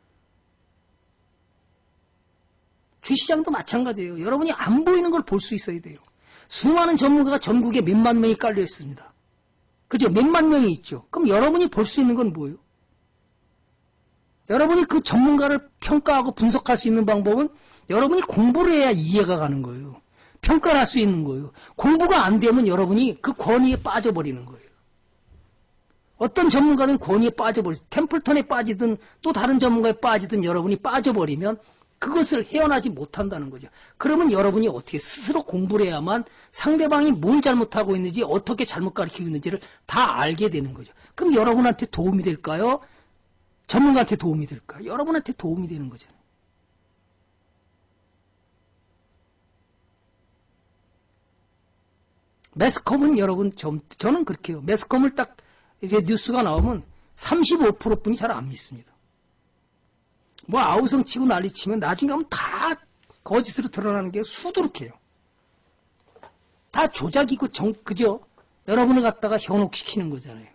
주시장도 마찬가지예요. 여러분이 안 보이는 걸 볼 수 있어야 돼요. 수많은 전문가가 전국에 몇만 명이 깔려 있습니다. 그죠? 몇만 명이 있죠. 그럼 여러분이 볼 수 있는 건 뭐예요? 여러분이 그 전문가를 평가하고 분석할 수 있는 방법은 여러분이 공부를 해야 이해가 가는 거예요. 평가를 할 수 있는 거예요. 공부가 안 되면 여러분이 그 권위에 빠져버리는 거예요. 어떤 전문가는 권위에 빠져버리죠. 템플턴에 빠지든 또 다른 전문가에 빠지든 여러분이 빠져버리면 그것을 헤어나지 못한다는 거죠. 그러면 여러분이 어떻게 스스로 공부를 해야만 상대방이 뭘 잘못하고 있는지 어떻게 잘못 가르치고 있는지를 다 알게 되는 거죠. 그럼 여러분한테 도움이 될까요? 전문가한테 도움이 될까요? 여러분한테 도움이 되는 거잖아요. 매스컴은 여러분, 좀, 저는 그렇게 해요. 매스컴을 딱 이제 뉴스가 나오면 삼십오 퍼센트뿐이 잘 안 믿습니다. 뭐 아우성 치고 난리 치면 나중에 가면 다 거짓으로 드러나는 게 수두룩해요. 다 조작이고 정, 그죠? 여러분을 갖다가 현혹시키는 거잖아요.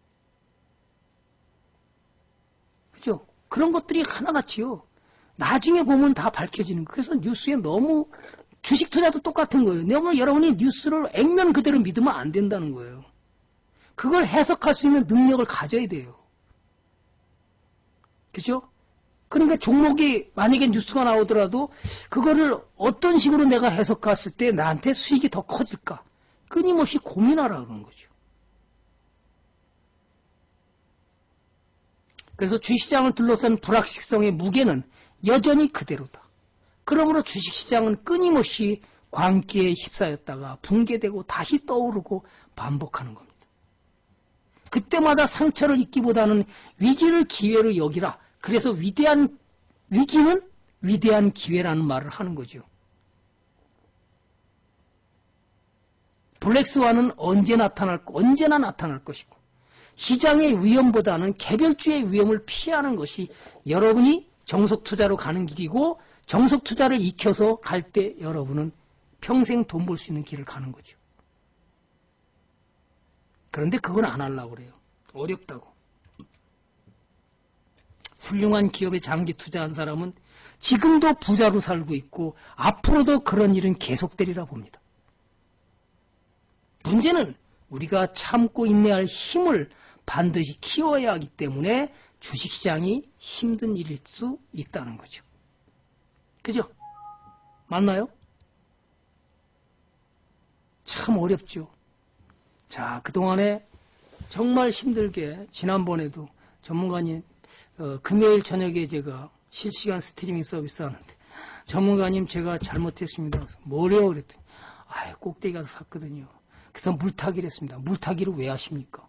그죠? 그런 것들이 하나같이요. 나중에 보면 다 밝혀지는 거예요. 그래서 뉴스에 너무 주식 투자도 똑같은 거예요. 너무 여러분이 뉴스를 액면 그대로 믿으면 안 된다는 거예요. 그걸 해석할 수 있는 능력을 가져야 돼요. 그죠? 그러니까 종목이 만약에 뉴스가 나오더라도 그거를 어떤 식으로 내가 해석했을 때 나한테 수익이 더 커질까? 끊임없이 고민하라 그러는 거죠. 그래서 주식시장을 둘러싼 불확실성의 무게는 여전히 그대로다. 그러므로 주식시장은 끊임없이 광기에 휩싸였다가 붕괴되고 다시 떠오르고 반복하는 겁니다. 그때마다 상처를 입기보다는 위기를 기회로 여기라. 그래서 위대한 위기는 위대한 기회라는 말을 하는 거죠. 블랙스완은 언제 나타날 언제나 나타날 것이고 시장의 위험보다는 개별주의 위험을 피하는 것이 여러분이 정석 투자로 가는 길이고 정석 투자를 익혀서 갈 때 여러분은 평생 돈 벌 수 있는 길을 가는 거죠. 그런데 그건 안 하려고 그래요. 어렵다고. 훌륭한 기업에 장기 투자한 사람은 지금도 부자로 살고 있고 앞으로도 그런 일은 계속되리라 봅니다. 문제는 우리가 참고 인내할 힘을 반드시 키워야 하기 때문에 주식시장이 힘든 일일 수 있다는 거죠. 그죠? 맞나요? 참 어렵죠. 자, 그동안에 정말 힘들게 지난번에도 전문가님 어, 금요일 저녁에 제가 실시간 스트리밍 서비스 하는데 전문가님 제가 잘못했습니다. 뭐래요? 그랬더니 아, 꼭대기 가서 샀거든요. 그래서 물타기를 했습니다. 물타기를 왜 하십니까?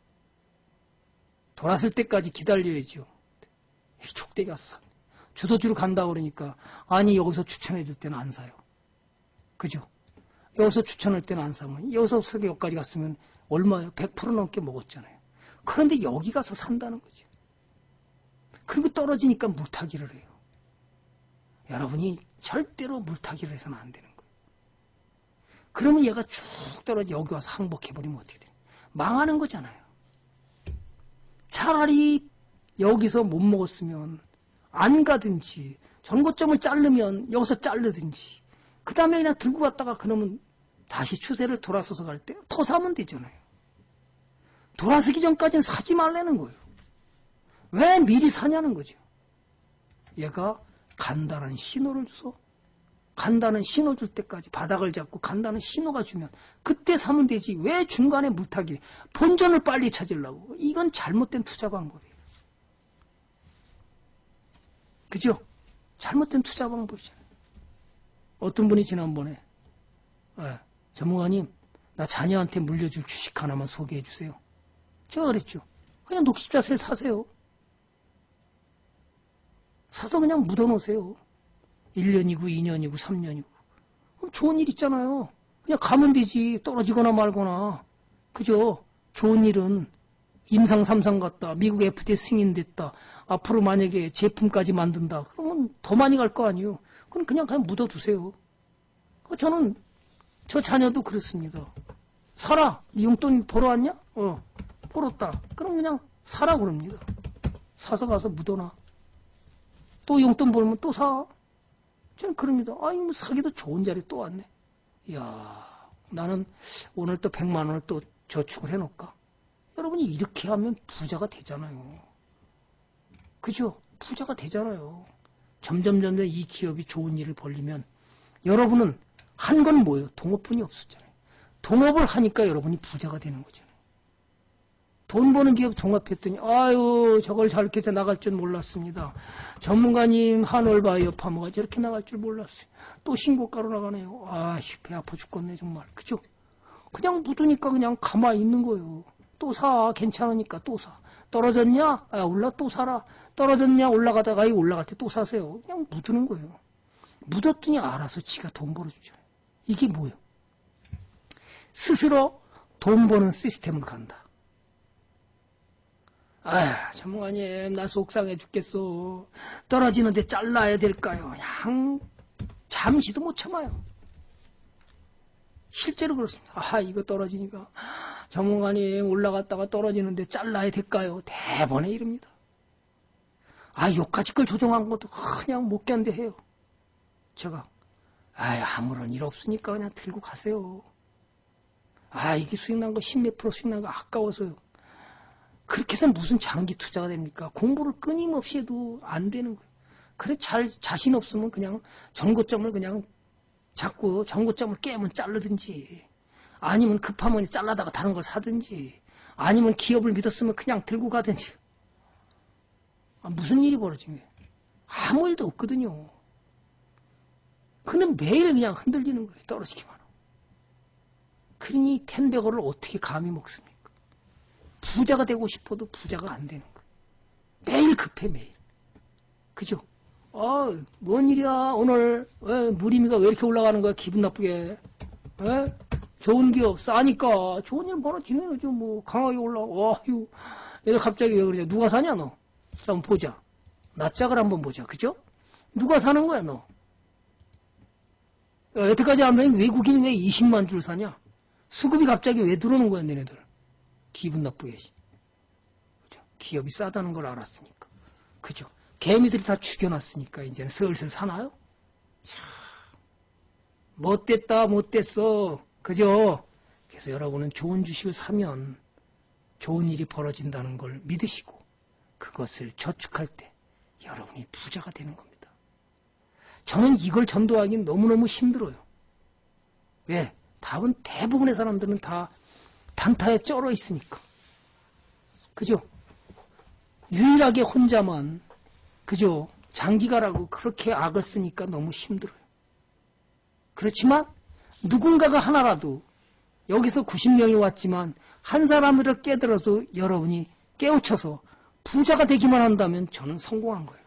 돌았을 때까지 기다려야죠. 족대기 가서 샀 주도주로 간다 그러니까 아니 여기서 추천해 줄 때는 안 사요. 그죠? 여기서 추천할 때는 안 사면 여기서 여기까지 갔으면 얼마예요? 백 퍼센트 넘게 먹었잖아요. 그런데 여기 가서 산다는 거죠. 그리고 떨어지니까 물타기를 해요. 여러분이 절대로 물타기를 해서는 안 되는 거예요. 그러면 얘가 쭉 떨어져 여기 와서 항복해버리면 어떻게 돼요? 망하는 거잖아요. 차라리 여기서 못 먹었으면 안 가든지 전고점을 자르면 여기서 자르든지 그 다음에 그냥 들고 갔다가 그러면 다시 추세를 돌아서서 갈 때 더 사면 되잖아요. 돌아서기 전까지는 사지 말라는 거예요. 왜 미리 사냐는 거죠. 얘가 간다는 신호를 줘서 간다는 신호 줄 때까지 바닥을 잡고 간다는 신호가 주면 그때 사면 되지. 왜 중간에 물타기 본전을 빨리 찾으려고. 이건 잘못된 투자 방법이에요. 그죠? 잘못된 투자 방법이잖아요. 어떤 분이 지난번에 네, 전문가님 나 자녀한테 물려줄 주식 하나만 소개해 주세요. 제가 그랬죠. 그냥 녹십자세를 사세요. 사서 그냥 묻어놓으세요. 일 년이고 이 년이고 삼 년이고. 그럼 좋은 일 있잖아요. 그냥 가면 되지. 떨어지거나 말거나. 그죠? 좋은 일은 임상 삼상 갔다. 미국 에프디에이 승인됐다. 앞으로 만약에 제품까지 만든다. 그러면 더 많이 갈 거 아니에요. 그럼 그냥 그냥 묻어두세요. 저는 저 자녀도 그렇습니다. 사라. 용돈 벌어 왔냐? 어. 벌었다. 그럼 그냥 사라 그럽니다. 사서 가서 묻어놔. 또 용돈 벌면 또 사. 저는 그럽니다. 아, 이거 뭐 사기도 좋은 자리 또 왔네. 이야, 나는 오늘 또 백만 원을 또 저축을 해놓을까? 여러분이 이렇게 하면 부자가 되잖아요. 그죠? 부자가 되잖아요. 점점 점점 이 기업이 좋은 일을 벌리면 여러분은 한 건 뭐예요? 동업뿐이 없었잖아요. 동업을 하니까 여러분이 부자가 되는 거잖아요. 돈 버는 기업 동업했더니 아유 저걸 저렇게 해서 나갈 줄 몰랐습니다. 전문가님 한올바이오 파머가 저렇게 나갈 줄 몰랐어요. 또 신고가로 나가네요. 아씨 배 아파 죽겠네 정말. 그죠? 그냥 묻으니까 그냥 가만히 있는 거예요. 또 사. 괜찮으니까 또 사. 떨어졌냐? 아 올라 또 사라. 떨어졌냐? 올라가다가 이 올라갈 때 또 사세요. 그냥 묻는 거예요. 묻었더니 알아서 지가 돈 벌어주잖아요. 이게 뭐예요? 스스로 돈 버는 시스템을 간다. 아, 전문가님, 나 속상해 죽겠어. 떨어지는데 잘라야 될까요? 그냥 잠시도 못 참아요. 실제로 그렇습니다. 아, 이거 떨어지니까 전문가님 올라갔다가 떨어지는데 잘라야 될까요? 대번에 이릅니다. 아, 요까지 걸 조정한 것도 그냥 못 견뎌해요. 제가 아, 아무런 일 없으니까 그냥 들고 가세요. 아, 이게 수익 난 거 십몇 프로 수익 난 거 아까워서요. 그렇게 해서 무슨 장기 투자가 됩니까? 공부를 끊임없이 해도 안 되는 거예요. 그래, 잘, 자신 없으면 그냥 전고점을 그냥 자꾸 전고점을 깨면 자르든지, 아니면 급하면 잘라다가 다른 걸 사든지, 아니면 기업을 믿었으면 그냥 들고 가든지. 아, 무슨 일이 벌어진 거예요? 아무 일도 없거든요. 근데 매일 그냥 흔들리는 거예요. 떨어지기만 하고. 그러니 텐베거를 어떻게 감히 먹습니까? 부자가 되고 싶어도 부자가 안 되는 거예요. 매일 급해, 매일. 그죠? 아, 뭔 일이야, 오늘. 왜, 무리미가 왜 이렇게 올라가는 거야, 기분 나쁘게. 에? 좋은 기업, 싸니까. 좋은 일 벌어지면, 좀 뭐, 강하게 올라와. 아유, 얘들 갑자기 왜 그러냐. 누가 사냐, 너? 자, 한번 보자. 낯짝을 한번 보자. 그죠? 누가 사는 거야, 너? 야, 여태까지 안 다닌 외국인이 왜 이십만 줄 사냐? 수급이 갑자기 왜 들어오는 거야, 너네들? 기분 나쁘게. 그죠? 기업이 싸다는 걸 알았으니까. 그죠? 개미들이 다 죽여놨으니까 이제는 슬슬 사나요? 참, 못됐다 못됐어. 그죠? 그래서 여러분은 좋은 주식을 사면 좋은 일이 벌어진다는 걸 믿으시고 그것을 저축할 때 여러분이 부자가 되는 겁니다. 저는 이걸 전도하기는 너무너무 힘들어요. 왜? 답은 대부분의 사람들은 다 단타에 쩔어 있으니까. 그죠? 유일하게 혼자만, 그죠? 장기가라고 그렇게 악을 쓰니까 너무 힘들어요. 그렇지만 누군가가 하나라도 여기서 구십 명이 왔지만 한 사람으로 깨달아서 여러분이 깨우쳐서 부자가 되기만 한다면 저는 성공한 거예요.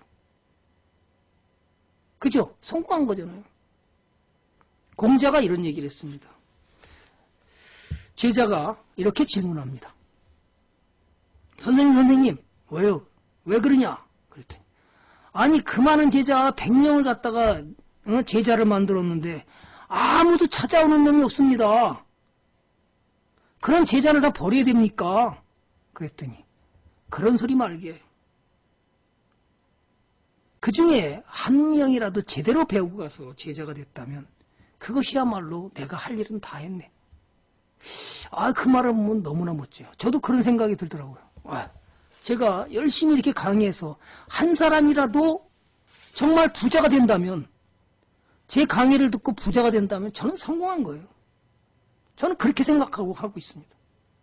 그죠? 성공한 거잖아요. 공자가 이런 얘기를 했습니다. 제자가 이렇게 질문합니다. 선생님, 선생님, 왜요? 왜 그러냐? 그랬더니, 아니, 그 많은 제자 백 명을 갖다가 어? 제자를 만들었는데 아무도 찾아오는 놈이 없습니다. 그런 제자를 다 버려야 됩니까? 그랬더니, 그런 소리 말게. 그 중에 한 명이라도 제대로 배우고 가서 제자가 됐다면 그것이야말로 내가 할 일은 다 했네. 아, 그 말을 보면 너무나 멋져요. 저도 그런 생각이 들더라고요. 아, 제가 열심히 이렇게 강의해서 한 사람이라도 정말 부자가 된다면, 제 강의를 듣고 부자가 된다면 저는 성공한 거예요. 저는 그렇게 생각하고 하고 있습니다.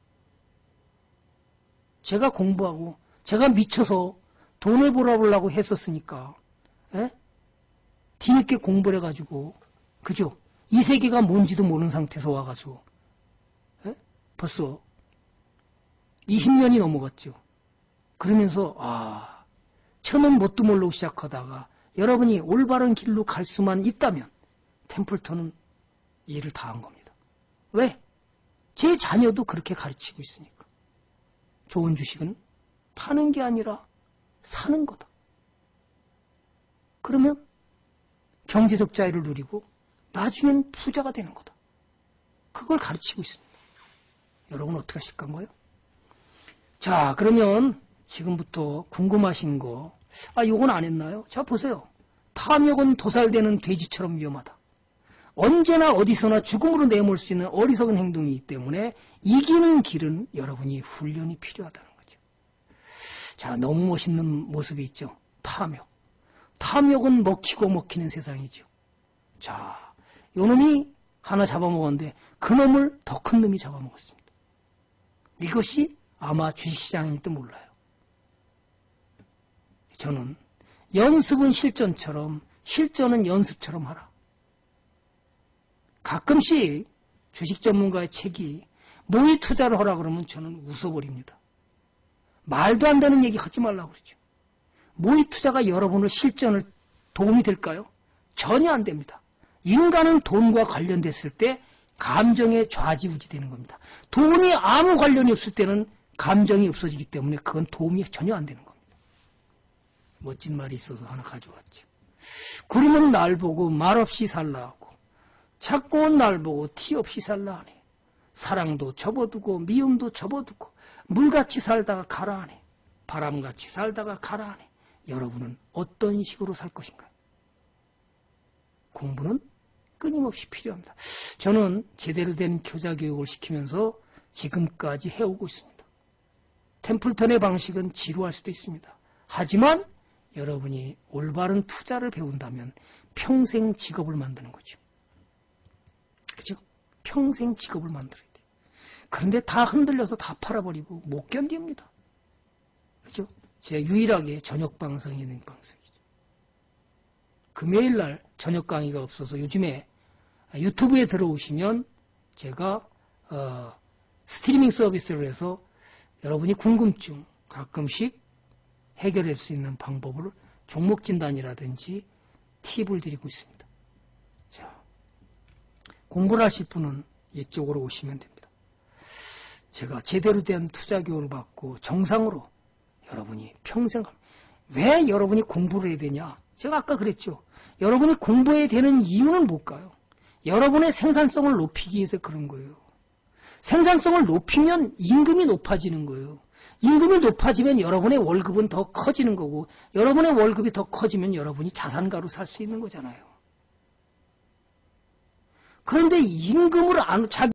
제가 공부하고 제가 미쳐서 돈을 벌어보려고 했었으니까, 에? 뒤늦게 공부를 해가지고, 그죠? 이 세계가 뭔지도 모르는 상태에서 와가지고, 에? 벌써 이십 년이 넘어갔죠. 그러면서, 아, 처음엔 뭣도 모르고 시작하다가 여러분이 올바른 길로 갈 수만 있다면 템플턴은 일을 다 한 겁니다. 왜? 제 자녀도 그렇게 가르치고 있으니까. 좋은 주식은 파는 게 아니라 사는 거다. 그러면 경제적 자유를 누리고 나중엔 부자가 되는 거다. 그걸 가르치고 있습니다. 여러분 어떻게 하실 건가요? 자, 그러면 지금부터 궁금하신 거, 아, 요건 안 했나요? 자, 보세요. 탐욕은 도살되는 돼지처럼 위험하다. 언제나 어디서나 죽음으로 내몰 수 있는 어리석은 행동이기 때문에 이기는 길은 여러분이 훈련이 필요하다는 거죠. 자, 너무 멋있는 모습이 있죠. 탐욕. 탐욕은 먹히고 먹히는 세상이죠. 자, 요 놈이 하나 잡아먹었는데 그 놈을 더 큰 놈이 잡아먹었습니다. 이것이 아마 주식시장일지도 몰라요. 저는 연습은 실전처럼, 실전은 연습처럼 하라. 가끔씩 주식 전문가의 책이 모의 투자를 하라 그러면 저는 웃어버립니다. 말도 안 되는 얘기 하지 말라고 그러죠. 모의 투자가 여러분의 실전을 도움이 될까요? 전혀 안 됩니다. 인간은 돈과 관련됐을 때 감정에 좌지우지 되는 겁니다. 돈이 아무 관련이 없을 때는 감정이 없어지기 때문에 그건 도움이 전혀 안 되는 겁니다. 멋진 말이 있어서 하나 가져왔죠. 구름은 날 보고 말없이 살라 하고 찾고 온 날 보고 티 없이 살라 하네. 사랑도 접어두고 미움도 접어두고 물같이 살다가 가라 하네. 바람같이 살다가 가라 하네. 여러분은 어떤 식으로 살 것인가요? 공부는 끊임없이 필요합니다. 저는 제대로 된 교자 교육을 시키면서 지금까지 해오고 있습니다. 템플턴의 방식은 지루할 수도 있습니다. 하지만 여러분이 올바른 투자를 배운다면 평생 직업을 만드는 거죠. 그죠? 평생 직업을 만들어야 돼요. 그런데 다 흔들려서 다 팔아버리고 못 견딥니다. 그죠? 제 유일하게 저녁 방송이 있는 방송이죠. 금요일 날 저녁 강의가 없어서 요즘에 유튜브에 들어오시면 제가 어, 스트리밍 서비스를 해서 여러분이 궁금증 가끔씩 해결할 수 있는 방법을 종목 진단이라든지 팁을 드리고 있습니다. 자, 공부를 하실 분은 이쪽으로 오시면 됩니다. 제가 제대로 된 투자 교육을 받고 정상으로 여러분이 평생 왜 여러분이 공부를 해야 되냐? 제가 아까 그랬죠. 여러분이 공부해야 되는 이유는 뭘까요? 여러분의 생산성을 높이기 위해서 그런 거예요. 생산성을 높이면 임금이 높아지는 거예요. 임금이 높아지면 여러분의 월급은 더 커지는 거고 여러분의 월급이 더 커지면 여러분이 자산가로 살 수 있는 거잖아요. 그런데 임금을 안, 자기